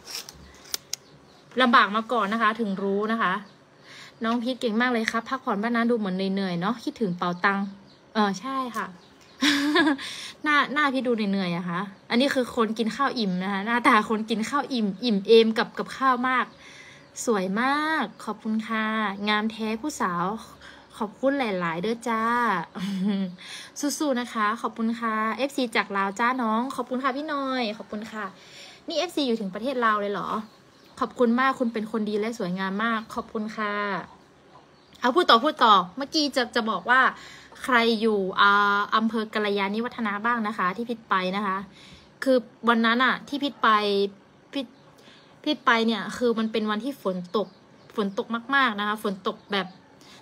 ลำบากมาก่อนนะคะถึงรู้นะคะน้องพีทเก่งมากเลยครับพักผ่อนบ้านนั้นดูเหมือนเหนื่อยๆเนาะคิดถึงเป่าตังเออใช่ค่ะ หน้าหน้าพี่ดูเหนื่อยๆอะคะอันนี้คือคนกินข้าวอิ่มนะคะหน้าตาคนกินข้าวอิ่มอิ่มเอมกับกับข้าวมากสวยมากขอบคุณค่ะงามแท้ผู้สาวขอบคุณหลายๆเด้อจ้า สู้ๆนะคะขอบคุณค่ะ เอฟ ซี จากลาวจ้าน้องขอบคุณค่ะพี่น้อยขอบคุณค่ะนี่ เอฟ ซี อยู่ถึงประเทศลาวเลยเหรอขอบคุณมากคุณเป็นคนดีและสวยงามมากขอบคุณค่ะเอาพูดต่อพูดต่อเมื่อกี้จะจะบอกว่าใครอยู่อ่าอำเภอกัลยาณิวัฒนาบ้างนะคะที่พิษไปนะคะคือวันนั้นอะที่พิษไปพิษพิษไปเนี่ยคือมันเป็นวันที่ฝนตกฝนตกมากๆนะคะฝนตกแบบ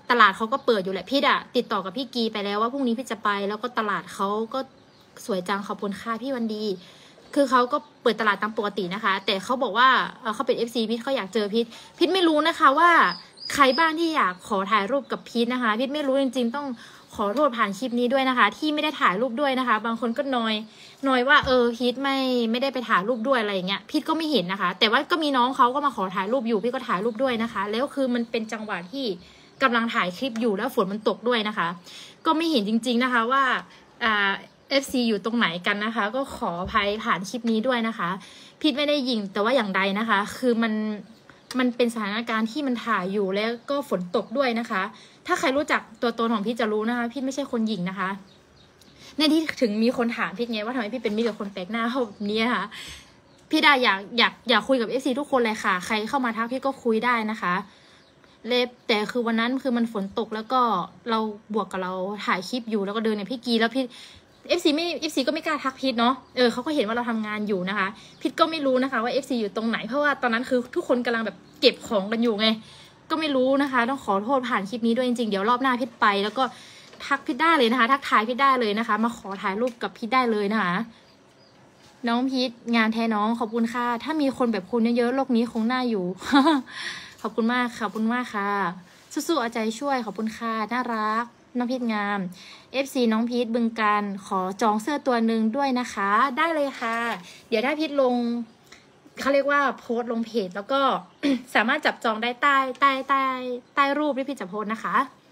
ตลาดเขาก็เปิดอยู่แหละพี่อะติดต่อกับพี่กีไปแล้วว่าพรุ่งนี้พี่จะไปแล้วก็ตลาดเขาก็สวยจังขอบคุณค่ะพี่วันดีคือเขาก็เปิดตลาดตามปกตินะคะแต่เขาบอกว่าเขาเป็น เอฟ ซี พีทเขาอยากเจอพีทพีทไม่รู้นะคะว่าใครบ้างที่อยากขอถ่ายรูปกับพีทนะคะพีทไม่รู้จริงๆต้องขอโทษผ่านคลิปนี้ด้วยนะคะที่ไม่ได้ถ่ายรูปด้วยนะคะบางคนก็นอยนอยว่าเออพีทไม่ไม่ได้ไปถ่ายรูปด้วยอะไรอย่างเงี้ยพีทก็ไม่เห็นนะคะแต่ว่าก็มีน้องเขาก็มาขอถ่ายรูปอยู่พี่ก็ถ่ายรูปด้วยนะคะแล้วคือมันเป็นจังหวะที่กำลังถ่ายคลิปอยู่แล้วฝนมันตกด้วยนะคะก็ไม่เห็นจริงๆนะคะว่าอ่าเอฟซีอยู่ตรงไหนกันนะคะก็ขออภัยผ่านคลิปนี้ด้วยนะคะพีทไม่ได้ยิงแต่ว่าอย่างใดนะคะคือมันมันเป็นสถานการณ์ที่มันถ่ายอยู่แล้วก็ฝนตกด้วยนะคะถ้าใครรู้จักตัวตนของพีทจะรู้นะคะพีทไม่ใช่คนหญิงนะคะในที่ถึงมีคนถามพีทไงว่าทำไมพีทเป็นมิตรกับคนแปลกหน้าแบบนี้ค่ะพี่ดาอยากอยากอยากคุยกับเอฟซีทุกคนเลยค่ะใครเข้ามาทักพี่ก็คุยได้นะคะเล็บแต่คือวันนั้นคือมันฝนตกแล้วก็เราบวกกับเราถ่ายคลิปอยู่แล้วก็เดินเนี่ยพี่กีแล้วพี่เอฟซีไม่เอฟซีก็ไม่กล้าทักพีทเนาะเออเขาก็เห็นว่าเราทำงานอยู่นะคะพีทก็ไม่รู้นะคะว่าเอฟซีอยู่ตรงไหนเพราะว่าตอนนั้นคือทุกคนกำลังแบบเก็บของกันอยู่ไงก็ไม่รู้นะคะต้องขอโทษผ่านคลิปนี้ด้วยจริงๆเดี๋ยวรอบหน้าพีทไปแล้วก็ทักพีทได้เลยนะคะทักทายพีทได้เลยนะคะมาขอถ่ายรูปกับพีทได้เลยนะคะน้องพีทงานแท้น้องขอบคุณค่ะถ้ามีคนแบบคุณเยอะๆโลกนี้คงน่าอยู่ ขอบคุณมากขอบคุณมากค่ะสู้ๆเอาใจช่วยขอบคุณค่ะน่ารักน้องพีทงาม เอฟ ซี น้องพีทบึงการขอจองเสื้อตัวหนึ่งด้วยนะคะได้เลยค่ะเดี๋ยวถ้าพีทลงเขาเรียกว่าโพสต์ลงเพจแล้วก็ สามารถจับจองได้ใต้ใต้ใต้ใต้รูปที่พีทจะโพสต์นะคะ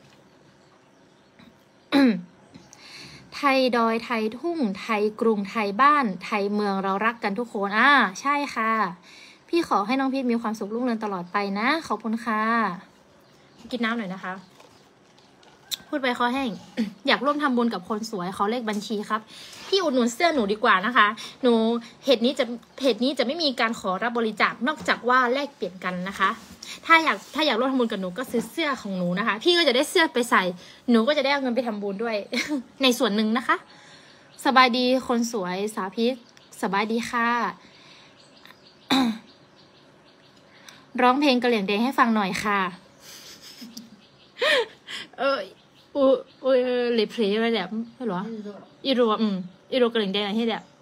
ไทยดอยไทยทุ่งไทยกรุงไทยบ้านไทยเมืองเรารักกันทุกคนอ่าใช่ค่ะพี่ขอให้น้องพีทมีความสุขรุ่งเรืองตลอดไปนะขอบคุณค่ะกินน้ำหน่อยนะคะพูดไปคอแห้ง อยากร่วมทำบุญกับคนสวยขอเลขบัญชีครับพี่อุดหนุนเสื้อหนูดีกว่านะคะหนูเพจนี้จะเพจนี้จะไม่มีการขอรับบริจาคนอกจากว่าแลกเปลี่ยนกันนะคะถ้าอยากถ้าอยากร่วมทำบุญกับหนูก็ซื้อเสื้อของหนูนะคะพี่ก็จะได้เสื้อไปใส่หนูก็จะได้เอาเงินไปทำบุญด้วย ในส่วนหนึ่งนะคะสบายดีคนสวยสาพิษสบายดีค่ะ ร้องเพลงกะเหรี่ยงแดงให้ฟังหน่อยค่ะ เอออูอูเลเพลย์อะไรแบบไม่หรออีโรอืมอีโรกะเหรี่ยงแดงอะไรที่แบบ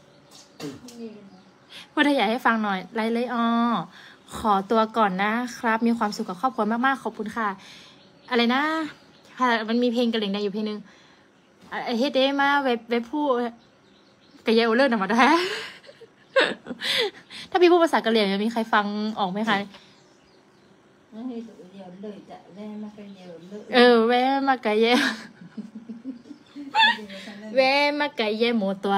ว่าถ้าอยากให้ฟังหน่อยไลเลยอ๋อขอตัวก่อนนะครับมีความสุขกับครอบครัวมากๆขอบคุณค่ะอะไรนะมันมีเพลงกะเหรี่ยงแดงอยู่เพลงนึงไอเฮดเดมาเว็บเว็บพูดกะเยาเลิศออกมาได้ ถ้าพี่พูดภาษากะเหรี่ยงมีใครฟังออกไหมคะเออแวมากะเยแวมากะเยโมตัว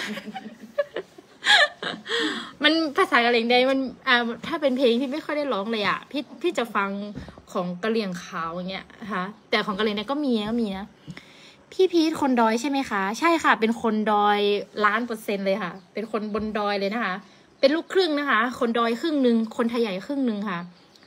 มันภาษากะเหรี่ยงแดงมันอ่าถ้าเป็นเพลงพี่ไม่ค่อยได้ร้องเลยอ่ะพี่พี่จะฟังของกะเหรี่ยงขาวอย่างเงี้ยนะคะแต่ของกะเหรี่ยงแดงก็มีก็มีนะพี่พีทคนดอยใช่ไหมคะใช่ค่ะเป็นคนดอยล้านเปอร์เซ็นต์เลยค่ะเป็นคนบนดอยเลยนะคะเป็นลูกครึ่งนะคะคนดอยครึ่งหนึ่งคนไทยใหญ่ครึ่งหนึ่งค่ะ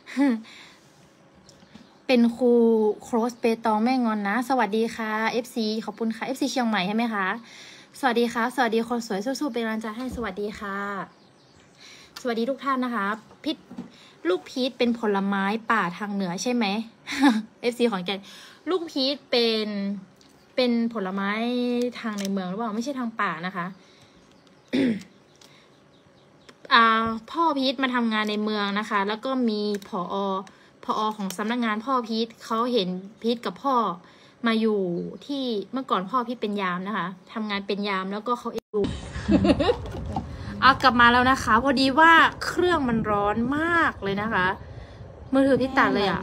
เป็นครูโครสเปตองแม่งอนนะสวัสดีค่ะ เอฟ ซี ขอบคุณค่ะ เอฟ ซี เชียงใหม่ใช่ไหมคะสวัสดีค่ะสวัสดีคนสวยสู้ๆเป็นกำลังใจให้สวัสดีค่ะสวัสดีทุกท่านนะคะพีทลูกพีทเป็นผลไม้ป่าทางเหนือใช่ไหม เอฟ ซี ของแกลูกพีทเป็นเป็นผลไม้ทางในเมืองหรือเปล่าไม่ใช่ทางป่านะคะ อ่าพ่อพีทมาทำงานในเมืองนะคะแล้วก็มีผอผอของสำนักงานพ่อพีทเขาเห็นพีทกับพ่อมาอยู่ที่เมื่อก่อนพ่อพีทเป็นยามนะคะทำงานเป็นยามแล้วก็เขาเอ็นดู เอากลับมาแล้วนะคะพอดีว่าเครื่องมันร้อนมากเลยนะคะมือถือพี่ตัดเลยอ่ะ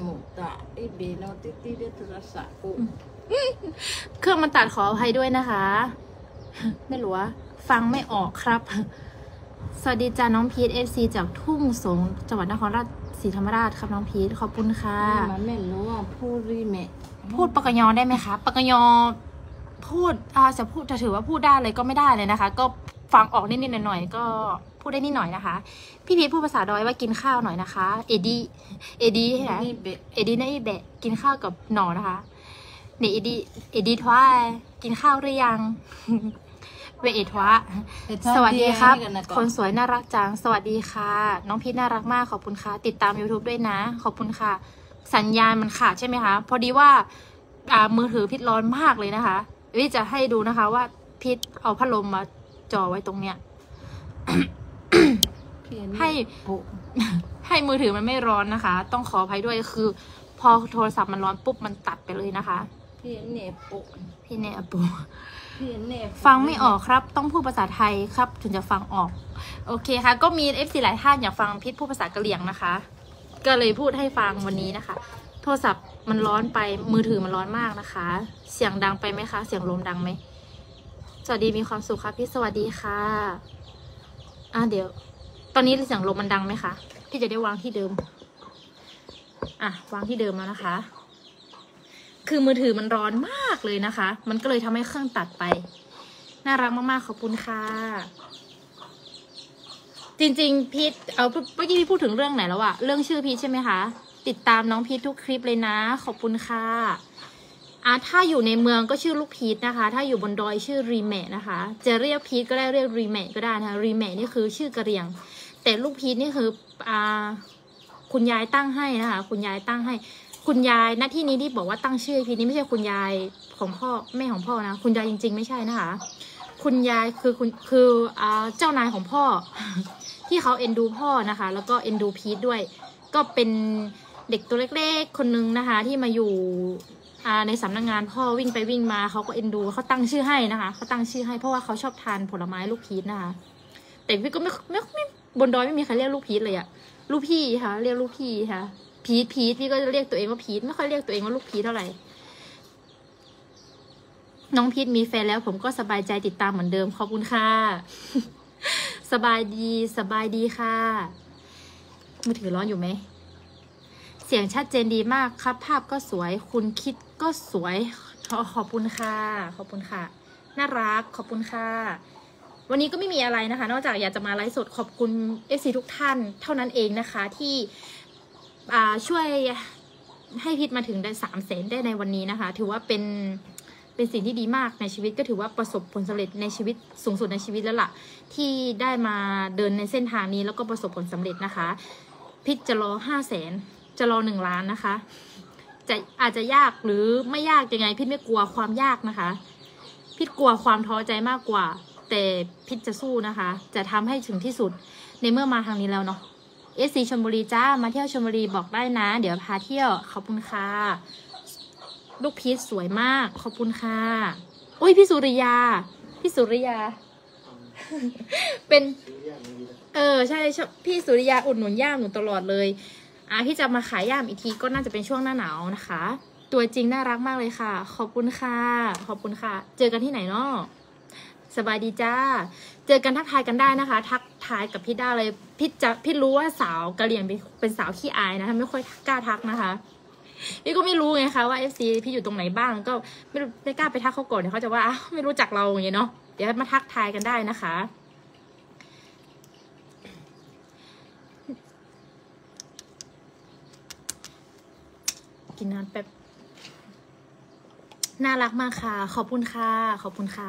เครื่องมันตัดขออภัยด้วยนะคะ ไม่รู้ว่าฟังไม่ออกครับสวัสดีจ้าน้องพีทเอฟซีจากทุ่งสงจังหวัดนครราชสีธรรมราชครับน้องพีทขอบคุณค่ะมันไม่รู้ว่าพูดรีเมพูดปากกยอได้ไหมคะปากกยอพูดอาจะพูดจะถือว่าพูดได้เลยก็ไม่ได้เลยนะคะก็ฟังออกนิดๆหน่อยๆก็พูดได้นิดหน่อยนะคะพี่พีทพูดภาษาดอยว่ากินข้าวหน่อยนะคะเอดีเอดีนะเอดีนะอีแบะกินข้าวกับหนอนะคะเนี่ยเอดีเอดีทว่ากินข้าวหรือยังเวเอทวะสวัสดีครับคนสวยน่ารักจังสวัสดีค่ะน้องพีทน่ารักมากขอบคุณค่ะติดตาม ยูทูบ ด้วยนะขอบคุณค่ะสัญญาณมันขาดใช่ไหมคะพอดีว่าอ่ามือถือพิษร้อนมากเลยนะคะวิจะให้ดูนะคะว่าพิษเอาพัดลมมาจ่อไว้ตรงเนี้ย ให้ ให้มือถือมันไม่ร้อนนะคะ ต้องขออภัยด้วยคือ พอโทรศัพท์มันร้อนปุ๊บมันตัดไปเลยนะคะพี่เนปปุพี่เนปูพี่เนปฟังไม่ออกครับต้องพูดภาษาไทยครับถึงจะฟังออกโอเคค่ะก็มีเอฟซีหลายท่านอยากฟังพิษพูดภาษากะเหรี่ยงนะคะ ก็เลยพูดให้ฟังวันนี้นะคะ โทรศัพท์มันร้อนไปมือถือมันร้อนมากนะคะ เสียงดังไปไหมคะเสียงลมดังไหมสวัสดีมีความสุขค่ะพี่สวัสดีค่ะอ่ะเดี๋ยวตอนนี้เสียงลมมันดังไหมคะพี่จะได้วางที่เดิมอ่ะวางที่เดิมแล้วนะคะ คือมือถือมันร้อนมากเลยนะคะ มันก็เลยทำให้เครื่องตัดไปน่ารักมากๆขอบคุณค่ะจริงๆพีทเอาเมื่อกี้พี่พูดถึงเรื่องไหนแล้วอะเรื่องชื่อพีทใช่ไหมคะติดตามน้องพีททุกคลิปเลยนะขอบคุณค่ะอ่ะถ้าอยู่ในเมืองก็ชื่อลูกพีทนะคะถ้าอยู่บนดอยชื่อรีแมทนะคะจะเรียกพีทก็ได้เรียกรีแมทก็ได้นะคะรีแมทนี่คือชื่อกะเหรี่ยงแต่ลูกพีทนี่คืออ่าคุณยายตั้งให้นะคะคุณยายตั้งให้คุณยายณที่นี้ที่บอกว่าตั้งชื่อพีทนี่ไม่ใช่คุณยายของพ่อแม่ของพ่อนะคุณยายจริงๆไม่ใช่นะคะคุณยายคือคุณคืออ่าเจ้านายของพ่อ ที่เขาเอ็นดูพ่อนะคะแล้วก็เอ็นดูพีทด้วยก็เป็นเด็กตัวเล็กๆคนนึงนะคะที่มาอยู่อ่าในสำนักงานพ่อวิ่งไปวิ่งมาเขาก็เอ็นดูเขาตั้งชื่อให้นะคะเขาตั้งชื่อให้เพราะว่าเขาชอบทานผลไม้ลูกพีทนะคะแต่พี่ก็ไม่ไม่ไม่บนดอยไม่มีใครเรียกลูกพีทเลยอะลูกพี่ค่ะเรียกลูกพี่ค่ะพีทพีทพี่ก็จะเรียกตัวเองว่าพีทไม่ค่อยเรียกตัวเองว่าลูกพีทเท่าไหร่น้องพีทมีแฟนแล้วผมก็สบายใจติดตามเหมือนเดิมขอบคุณค่ะ สบายดีสบายดีค่ะมือถือร้อนอยู่ไหมเสียงชัดเจนดีมากครับภาพก็สวยคุณคิดก็สวยขอบคุณค่ะขอบคุณค่ะน่ารักขอบคุณค่ะวันนี้ก็ไม่มีอะไรนะคะนอกจากอยากจะมาไลฟ์สดขอบคุณ เอฟ ซี ทุกท่านเท่านั้นเองนะคะที่อ่าช่วยให้พิษมาถึงได้สามแสนได้ในวันนี้นะคะถือว่าเป็นเป็นสิ่งที่ดีมากในชีวิตก็ถือว่าประสบผลสำเร็จในชีวิตสูงสุดในชีวิตแล้วล่ะที่ได้มาเดินในเส้นทางนี้แล้วก็ประสบผลสำเร็จนะคะพิษจะรอห้าแสนจะรอหนึ่งล้านนะคะจะอาจจะยากหรือไม่ยากยังไงพิษไม่กลัวความยากนะคะพิษกลัวความท้อใจมากกว่าแต่พิษจะสู้นะคะจะทำให้ถึงที่สุดในเมื่อมาทางนี้แล้วเนาะเอสซีชลบุรีจ้ามาเที่ยวชลบุรีบอกได้นะเดี๋ยวพาเที่ยวขอบคุณค่ะลูกพีชสวยมากขอบคุณค่ะอุ้ยพี่สุริยาพี่สุริยา เป็นเออใช่พี่สุริยาอุดหนุนย่ามหนูตลอดเลยอ่ะพี่จะมาขายย่ามอีกทีก็น่าจะเป็นช่วงหน้าหนาวนะคะตัวจริงน่ารักมากเลยค่ะขอบคุณค่ะขอบคุณค่ะเจอกันที่ไหนเนาะสบายดีจ้าเจอกันทักทายกันได้นะคะทักทายกับพี่ได้เลยพี่จะพี่รู้ว่าสาวกะเหรี่ยงเป็นสาวขี้อายนะคะไม่ค่อยกล้าทักนะคะพี่ก็ไม่รู้ไงคะว่า เอฟ ซี พี่อยู่ตรงไหนบ้างก็ไม่ไม่กล้าไปทักเขาก่อนเดี๋ยวเขาจะว่าไม่รู้จักเราอย่างเงี้ยเนาะเดี๋ยวมาทักทายกันได้นะคะกินน้ำแป๊บน่ารักมากค่ะขอบคุณค่ะขอบคุณค่ะ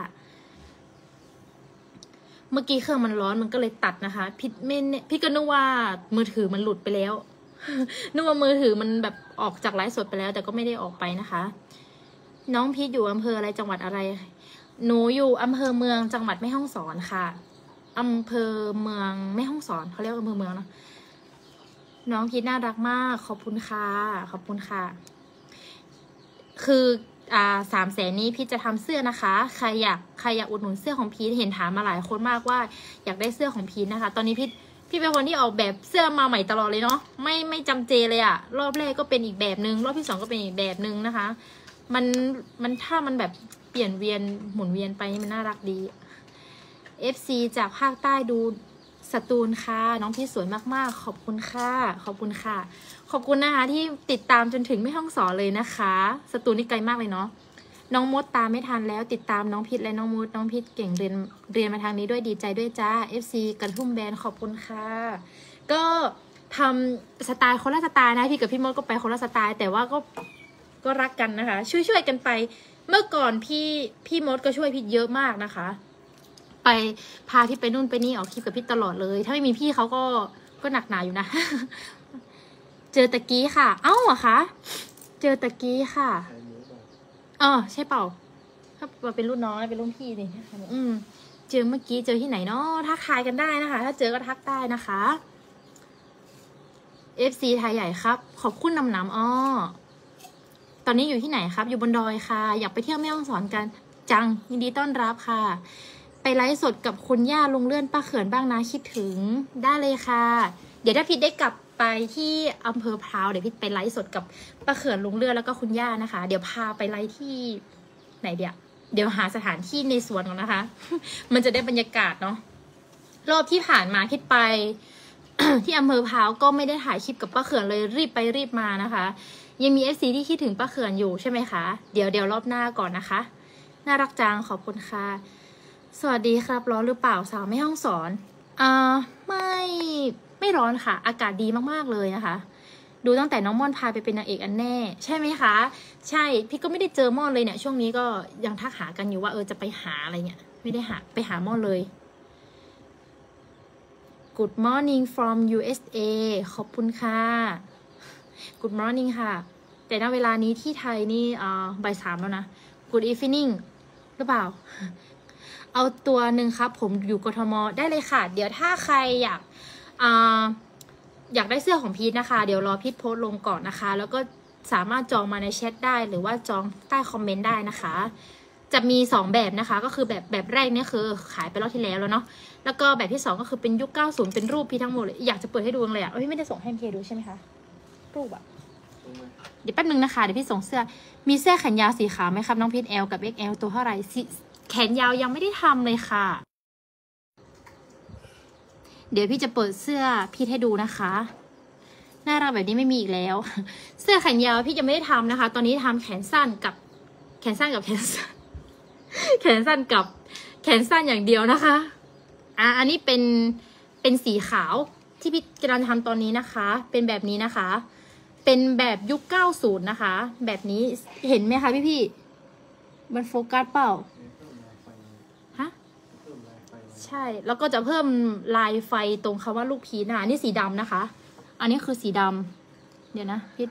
เมื่อกี้เครื่องมันร้อนมันก็เลยตัดนะคะพี่ไม่พี่ก็นึกว่ามือถือมันหลุดไปแล้ว นึกว่ามือถือมันแบบออกจากไลฟ์สดไปแล้วแต่ก็ไม่ได้ออกไปนะคะน้องพีทอยู่อำเภออะไรจังหวัดอะไรหนูอยู่อำเภอเมืองจังหวัดแม่ฮ่องสอนค่ะอำเภอเมืองแม่ฮ่องสอนเขาเรียกอำเภอเมืองนะน้องพีทน่ารักมากขอบคุณค่ะขอบคุณค่ะคืออ่าสามแสนนี้พีทจะทำเสื้อนะคะใครอยากใครอยากอุดหนุนเสื้อของพีทเห็นถามมาหลายคนมากว่าอยากได้เสื้อของพีทนะคะตอนนี้พีทพี่เป็นคนที่ออกแบบเสื้อมาใหม่ตลอดเลยเนาะไม่ไม่จำเจเลยอะรอบแรกก็เป็นอีกแบบนึงรอบที่สองก็เป็นอีกแบบนึงนะคะมันมันถ้ามันแบบเปลี่ยนเวียนหมุนเวียนไปมันน่ารักดี เอฟ ซี จากภาคใต้ดูสตูลค่ะน้องพี่สวยมากๆขอบคุณค่ะขอบคุณค่ะขอบคุณนะคะที่ติดตามจนถึงแม่ฮ่องสอนเลยนะคะสตูลนี่ไกลมากเลยเนาะน้องมดตามไม่ทันแล้วติดตามน้องพิษและน้องมดน้องพิษเก่งเรียนเรียนมาทางนี้ด้วยดีใจด้วยจ้า เอฟ ซี กระทุ่มแบนขอบคุณค่ะก็ทำสไตล์คนละสไตล์นะพี่กับพี่มดก็ไปคนละสไตล์แต่ว่าก็ก็รักกันนะคะช่วยๆกันไปเมื่อก่อนพี่พี่มดก็ช่วยพี่เยอะมากนะคะไปพาพี่ไปนู่นไปนี่ออกคลิปกับพี่ตลอดเลยถ้าไม่มีพี่เขาก็ก็หนักหนาอยู่นะเจอตะกี้ค่ะเอ้าเหรอคะเจอตะกี้ค่ะอ๋อใช่เปล่าถ้าเป็นรุ่นน้องเป็นรุ่นพี่นี่อืมเจอเมื่อกี้เจอที่ไหนเนาะทักทายกันได้นะคะถ้าเจอก็ทักได้นะคะ เอฟ ซี ไทยใหญ่ครับขอบคุณนำหนำอ้อตอนนี้อยู่ที่ไหนครับอยู่บนดอยค่ะอยากไปเที่ยวแม่ฮ่องสอนกันจังยินดีต้อนรับค่ะไปไลฟ์สดกับคุณย่าลุงเลื่อนป้าเขินบ้างนะคิดถึงได้เลยค่ะเดี๋ยวถ้าพี่ได้กลับไปที่อำเภอพร้าวเดี๋ยวพี่ไปไลฟ์สดกับป้าเขินลุงเลื่อนแล้วก็คุณย่านะคะเดี๋ยวพาไปไลฟ์ที่ไหนเดี๋ยวเดี๋ยวหาสถานที่ในสวนก่อนนะคะ มันจะได้บรรยากาศเนาะรอบที่ผ่านมาคิดไป ที่อำเภอพร้าวก็ไม่ได้ถ่ายคลิปกับป้าเขื่อนเลยรีบไปรีบมานะคะยังมี เอฟ ซี ที่คิดถึงป้าเขื่อนอยู่ใช่ไหมคะเดี๋ยวเดี๋ยวรอบหน้าก่อนนะคะน่ารักจังขอบคุณค่ะสวัสดีครับร้อนหรือเปล่าสาวไม่ห้องสอนอ่าไม่ไม่ร้อนค่ะอากาศดีมากๆเลยนะคะดูตั้งแต่น้องม่อนพาไปเป็นนางเอกอันแน่ใช่ไหมคะใช่พี่ก็ไม่ได้เจอม่อนเลยเนี่ยช่วงนี้ก็ยังทักหากันอยู่ว่าเออจะไปหาอะไรเนี่ยไม่ได้หาไปหาม่อนเลย Good morning from ยู เอส เอ ขอบคุณค่ะ Good morning ค่ะแต่ณเวลานี้ที่ไทยนี่อ่าบ่ายสามแล้วนะ Good evening หรือเปล่าเอาตัวหนึ่งครับผมอยู่กทมได้เลยค่ะเดี๋ยวถ้าใครอยากอ่าอยากได้เสื้อของพีทนะคะเดี๋ยวรอพีทโพสต์ลงก่อนนะคะแล้วก็สามารถจองมาในแชทได้หรือว่าจองใต้คอมเมนต์ได้นะคะจะมีสองแบบนะคะก็คือแบบแบบแรกเนี่ยคือขายไปรอบที่แล้วแล้วเนาะแล้วก็แบบที่สองก็คือเป็นยุคเก้าสิบเป็นรูปพี่ทั้งหมดเลยอยากจะเปิดให้ดูเลยอ่ะเอ้ยไม่ได้ส่งให้พี่ดูใช่ไหมคะรูปอ่ะเดี๋ยวแป๊บนึงนะคะเดี๋ยวพี่ส่งเสื้อมีเสื้อแขนยาวสีขาวไหมครับน้องพีท L กับ เอ็กซ์ แอล ตัวเท่าไหร่แขนยาวยังไม่ได้ทำเลยค่ะเดี๋ยวพี่จะเปิดเสื้อพีทให้ดูนะคะน่ารักแบบนี้ไม่มีอีกแล้วเสื้อแขนยาวพี่จะไม่ได้ทำนะคะตอนนี้ทำแขนสั้นกับแขนสั้นกับแขนสั้นแขนสั้นกับแขนสั้นอย่างเดียวนะคะอ่ะอันนี้เป็นเป็นสีขาวที่พี่กำลังทำตอนนี้นะคะเป็นแบบนี้นะคะเป็นแบบยุคเก้าสิบนะคะแบบนี้เห็นไหมคะพี่พี่มันโฟกัสเปล่าฮะใช่แล้วก็จะเพิ่มลายไฟตรงคำว่าลูกพีชนะคะนี่สีดำนะคะอันนี้คือสีดำเดี๋ยวนะพี่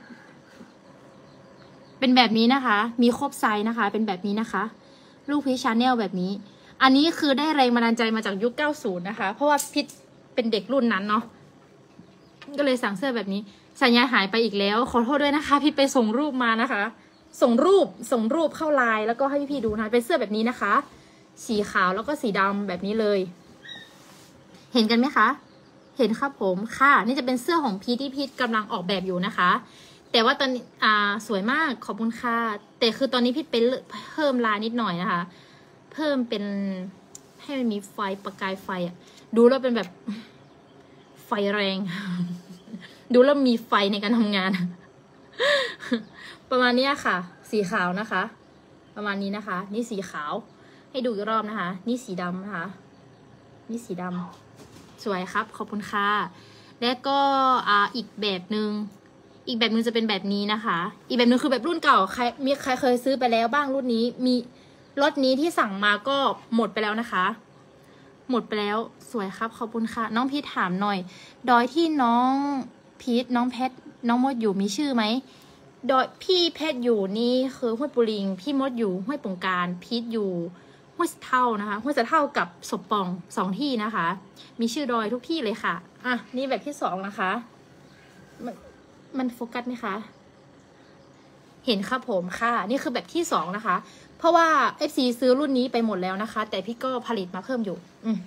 เป็นแบบนี้นะคะมีครบไซส์นะคะเป็นแบบนี้นะคะลูกพีชชาแนลแบบนี้อันนี้คือได้แรงบันดาลใจมาจากยุคเก้าสิบนะคะเพราะว่าพิษเป็นเด็กรุ่นนั้นเนาะก็เลยสั่งเสื้อแบบนี้สัญญาหายไปอีกแล้วขอโทษด้วยนะคะพี่ไปส่งรูปมานะคะส่งรูปส่งรูปเข้าไลน์แล้วก็ให้พี่ๆดูนะเป็นเสื้อแบบนี้นะคะสีขาวแล้วก็สีดำแบบนี้เลยเห็นกันไหมคะเห็นครับผมค่ะนี่จะเป็นเสื้อของพีทที่พีทกำลังออกแบบอยู่นะคะแต่ว่าตอนนี้อ่าสวยมากขอบคุณค่ะแต่คือตอนนี้พีทไปเพิ่มลายนิดหน่อยนะคะเพิ่มเป็นให้มันมีไฟประกายไฟอะดูแล้วเป็นแบบไฟแรง ดูแล้วมีไฟในการทำงาน ประมาณนี้ค่ะสีขาวนะคะประมาณนี้นะคะนี่สีขาวให้ดูอีกรอบนะคะนี่สีดำนะคะนี่สีดำสวยครับขอบคุณค่ะแล้วก็อ่าอีกแบบหนึ่งอีกแบบหนึ่งจะเป็นแบบนี้นะคะอีกแบบหนึ่งคือแบบรุ่นเก่าใครมีใครเคยซื้อไปแล้วบ้างรุ่นนี้มีรถนี้ที่สั่งมาก็หมดไปแล้วนะคะหมดไปแล้วสวยครับขอบคุณค่ะน้องพีทถามหน่อยดอยที่น้องพีทน้องแพทน้องมดอยู่มีชื่อไหมดอยพี่แพทอยู่นี่คือห้วยปูลิงพี่มดอยู่ห้วยปงการพีทอยู่ห้วยสะเท่านะคะห้วยสะเท่ากับศพปองสองที่นะคะมีชื่อดอยทุกที่เลยค่ะอ่ะนี่แบบที่สองนะคะมันมันโฟกัสไหมคะเห็นครับผมค่ะนี่คือแบบที่สองนะคะเพราะว่า เอฟ ซี ซื้อรุ่นนี้ไปหมดแล้วนะคะแต่พี่ก็ผลิตมาเพิ่มอยู่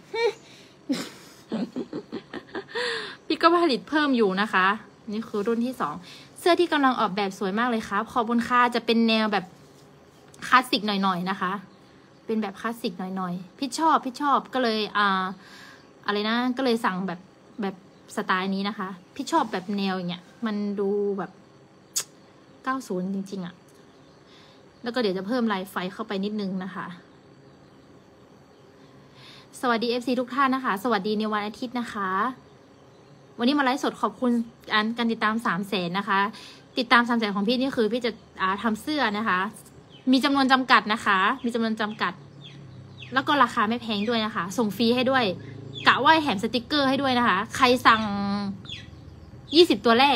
พี่ก็ผลิตเพิ่มอยู่นะคะนี่คือรุ่นที่สองเสื้อที่กำลังออกแบบสวยมากเลยครับขอบคุณค่ะจะเป็นแนวแบบคลาสสิกหน่อยๆนะคะเป็นแบบคลาสสิกหน่อยๆพี่ชอบพี่ชอบก็เลยอ่าอะไรนะก็เลยสั่งแบบแบบสไตล์นี้นะคะพี่ชอบแบบแนวอย่างเงี้ยมันดูแบบเก้าสิบจริงๆอะแล้วก็เดี๋ยวจะเพิ่มลายไฟเข้าไปนิดนึงนะคะสวัสดี เอฟ ซี ทุกท่านนะคะสวัสดีในวันอาทิตย์นะคะวันนี้มาไลฟ์สดขอบคุณการการติดตามสามแสนนะคะติดตามสามแสนของพี่นี่คือพี่จะอ่าทำเสื้อนะคะมีจำนวนจำกัดนะคะมีจำนวนจำกัดแล้วก็ราคาไม่แพงด้วยนะคะส่งฟรีให้ด้วยกะว่าแถมสติกเกอร์ให้ด้วยนะคะใครสั่งยี่สิบตัวแรก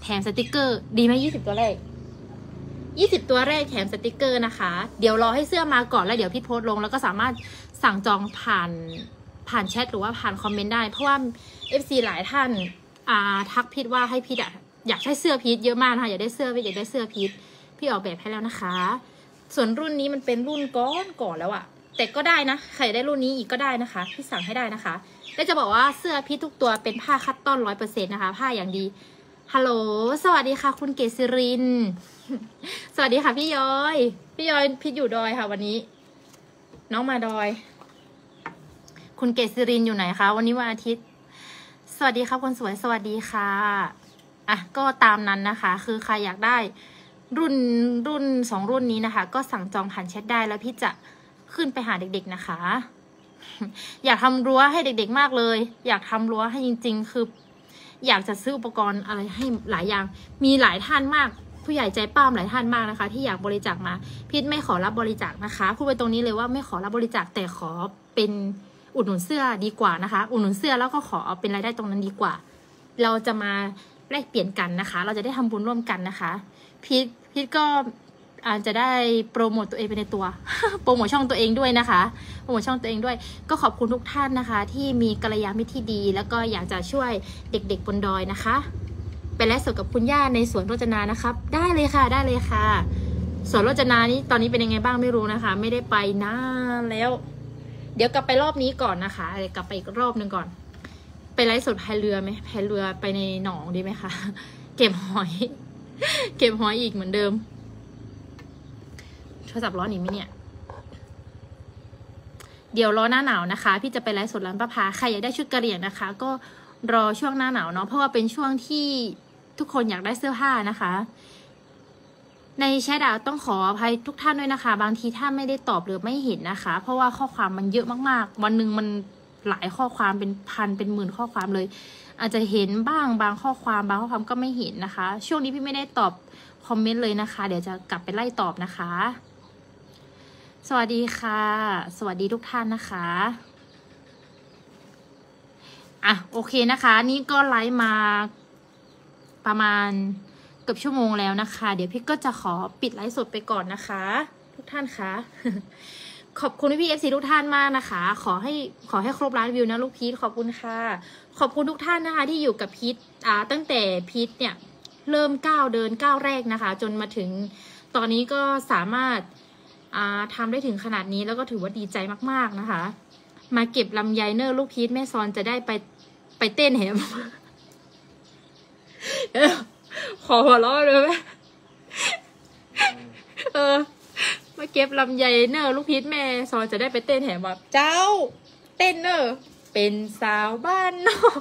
แถมสติกเกอร์ดีไหมยี่สิบตัวแรกยี่สิบตัวแรกแถมสติกเกอร์นะคะเดี๋ยวรอให้เสื้อมาก่อนแล้วเดี๋ยวพี่โพสต์ลงแล้วก็สามารถสั่งจองผ่านผ่านแชทหรือว่าผ่านคอมเมนต์ได้เพราะว่า เอฟ ซี หลายท่านอ่าทักพีทว่าให้พีทอะอยากได้เสื้อพีทเยอะมากนะคะอยากได้เสื้ออยากได้เสื้อพีทพี่ออกแบบให้แล้วนะคะส่วนรุ่นนี้มันเป็นรุ่นก้อนก่อนแล้วอะแต่ก็ได้นะใครได้รุ่นนี้อีกก็ได้นะคะพี่สั่งให้ได้นะคะและจะบอกว่าเสื้อพีททุกตัวเป็นผ้าคัตตอนร้อยเปอร์เซ็นต์นะคะผ้าอย่างดีฮัลโหลสวัสดีค่ะคุณเกษรินสวัสดีค่ะพี่ย้อยพี่ย้อยพีทอยู่ดอยค่ะวันนี้น้องมาดอยคุณเกษรินอยู่ไหนคะวันนี้วันอาทิตย์สวัสดีครับคนสวยสวัสดีค่ะอ่ะก็ตามนั้นนะคะคือใครอยากได้รุ่นรุ่นสองรุ่นนี้นะคะก็สั่งจองผ่านแชทได้แล้วพี่จะขึ้นไปหาเด็กๆนะคะอยากทำรั้วให้เด็กๆมากเลยอยากทำรั้วให้จริงๆคืออยากจะซื้ออุปกรณ์อะไรให้หลายอย่างมีหลายท่านมากผู้ใหญ่ใจป้ามหลายท่านมากนะคะที่อยากบริจาคมาพี่ไม่ขอรับบริจาคนะคะพูดไปตรงนี้เลยว่าไม่ขอรับบริจาคแต่ขอเป็นอุดหนุนเสื้อดีกว่านะคะอุดหนุนเสื้อแล้วก็ขอเอาเป็นรายได้ตรงนั้นดีกว่าเราจะมาแลกเปลี่ยนกันนะคะเราจะได้ทำบุญร่วมกันนะคะพีทพีทก็อาจจะได้โปรโมตตัวเองไปในตัว โปรโมทช่องตัวเองด้วยนะคะโปรโมทช่องตัวเองด้วยก็ขอบคุณทุกท่านนะคะที่มีกัลยาณมิตรที่ดีแล้วก็อยากจะช่วยเด็กๆบนดอยนะคะไปไลฟ์สดกับคุณย่าในสวนโรจนานะครับได้เลยค่ะได้เลยค่ะสวนโรจนานี้ตอนนี้เป็นยังไงบ้างไม่รู้นะคะไม่ได้ไปนานแล้วเดี๋ยวกลับไปรอบนี้ก่อนนะคะเดี๋ยวกลับไปอีกรอบหนึ่งก่อนไปไลฟ์สดพายเรือไหมพายเรือไปในหนองดีไหมคะเก็บหอยเก็บหอยอีกเหมือนเดิมโทรศัพท์ร้อนอีกไหมเนี่ยเดี๋ยวรอหน้าหนาวนะคะพี่จะไปไลฟ์สดร้านป้าพาใครอยากได้ชุดกะเหรี่ยงนะคะก็รอช่วงหน้าหนาวเนาะเพราะว่าเป็นช่วงที่ทุกคนอยากได้เสื้อผ้านะคะในแชทต้องขออภัยทุกท่านด้วยนะคะบางทีถ้าไม่ได้ตอบหรือไม่เห็นนะคะเพราะว่าข้อความมันเยอะมากๆวันหนึ่งมันหลายข้อความเป็นพันเป็นหมื่นข้อความเลยอาจจะเห็นบ้างบางข้อความบางข้อความก็ไม่เห็นนะคะช่วงนี้พี่ไม่ได้ตอบคอมเมนต์เลยนะคะเดี๋ยวจะกลับไปไล่ตอบนะคะสวัสดีค่ะสวัสดีทุกท่านนะคะอ่ะโอเคนะคะนี่ก็ไลฟ์มาประมาณเกือบชั่วโมงแล้วนะคะเดี๋ยวพี่ก็จะขอปิดไลฟ์สดไปก่อนนะคะทุกท่านคะ ขอบคุณพี่เอฟซีทุกท่านมากนะคะขอให้ขอให้ครบล้านวิวนะลูกพีทขอบคุณค่ะขอบคุณทุกท่านนะคะที่อยู่กับพีทอ่าตั้งแต่พีทเนี่ยเริ่มก้าวเดินก้าวแรกนะคะจนมาถึงตอนนี้ก็สามารถอ่าทำได้ถึงขนาดนี้แล้วก็ถือว่าดีใจมากๆนะคะมาเก็บลำไยเนอร์ลูกพีทแม่ซอนจะได้ไปไปเต้นแหม ขอหัวเราะเลยไหมเออมาเก็บลำไยเนอร์ลูกพีทแม่ซอนจะได้ไปเต้นแหมแบบเจ้าเต้นเนอร์เป็นสาวบ้านนอก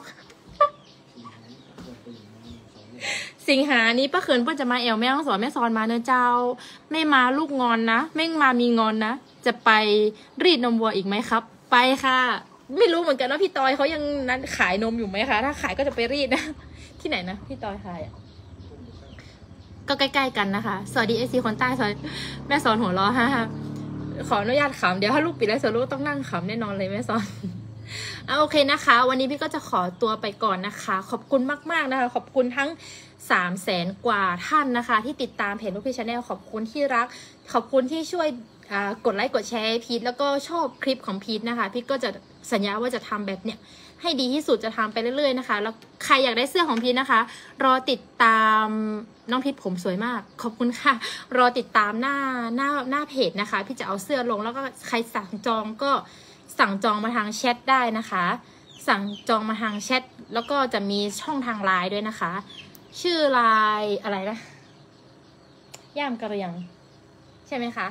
สิงหานี้ป้าเขินเพื่อจะมาแอวแม่ต้องสอนแม่ซอนมาเนอะเจ้าไม่มาลูกงอนนะไม่มามีงอนนะจะไปรีดนมวัวอีกไหมครับไปค่ะไม่รู้เหมือนกันว่าพี่ตอยเขายังนั้นขายนมอยู่ไหมคะถ้าขายก็จะไปรีดนะที่ไหนนะพี่ตอยขายอ่ะก็ใกล้ๆกันนะคะสวัสดีเอซีคนใต้สวัสดีแม่สอนหัวล้อฮ่าขออนุญาตขำเดี๋ยวถ้าลูกปิดแล้วสอนลูกต้องนั่งขำแน่นอนเลยแม่สอนเอาโอเคนะคะวันนี้พี่ก็จะขอตัวไปก่อนนะคะขอบคุณมากๆนะคะขอบคุณทั้งสามแสนกว่าท่านนะคะที่ติดตามเพจลูกพีชชาแนลขอบคุณที่รักขอบคุณที่ช่วยกดไลค์กดแชร์ให้พีทแล้วก็ชอบคลิปของพีทนะคะพีทก็จะสัญญาว่าจะทำแบบเนี้ยให้ดีที่สุดจะทำไปเรื่อยๆนะคะแล้วใครอยากได้เสื้อของพีทนะคะรอติดตามน้องพีทผมสวยมากขอบคุณค่ะรอติดตามหน้าหน้าหน้าเพจนะคะพี่จะเอาเสื้อลงแล้วก็ใครสั่งจองก็สั่งจองมาทางแชทได้นะคะสั่งจองมาทางแชทแล้วก็จะมีช่องทางไลน์ด้วยนะคะชื่อไลน์อะไรนะย่ามกระเรียงใช่ไหมคะ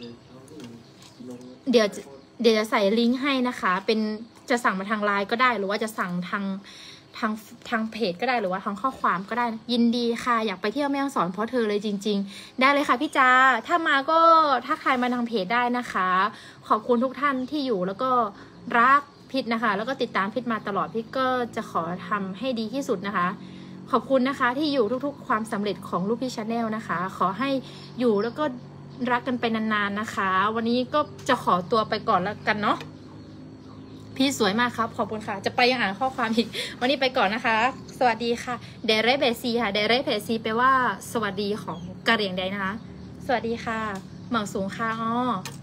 เดี๋ยวเดี๋ยวจะใส่ลิงก์ให้นะคะเป็นจะสั่งมาทางไลน์ก็ได้หรือว่าจะสั่งทางทางทางเพจก็ได้หรือว่าทางข้อความก็ได้นะยินดีค่ะอยากไปเที่ยวแม่ฮ่องสอนเพราะเธอเลยจริงๆได้เลยค่ะพี่จาถ้ามาก็ถ้าใครมาทางเพจได้นะคะขอบคุณทุกท่านที่อยู่แล้วก็รักพิษนะคะแล้วก็ติดตามพิษมาตลอดพิษก็จะขอทำให้ดีที่สุดนะคะขอบคุณนะคะที่อยู่ทุกๆความสำเร็จของลูกพี่ชาแนลนะคะขอให้อยู่แล้วก็รักกันไปนานๆนะคะวันนี้ก็จะขอตัวไปก่อนแล้วกันเนาะพี่สวยมากครับขอบคุณค่ะจะไปยังอ่านข้อความอีกวันนี้ไปก่อนนะคะ สวัสดีค่ะเดเรเบซีค่ะเดเรเบซีแปลว่าสวัสดีของกะเหรี่ยงใดนะคะสวัสดีค่ะเหมืองสูงค่ะอ้อ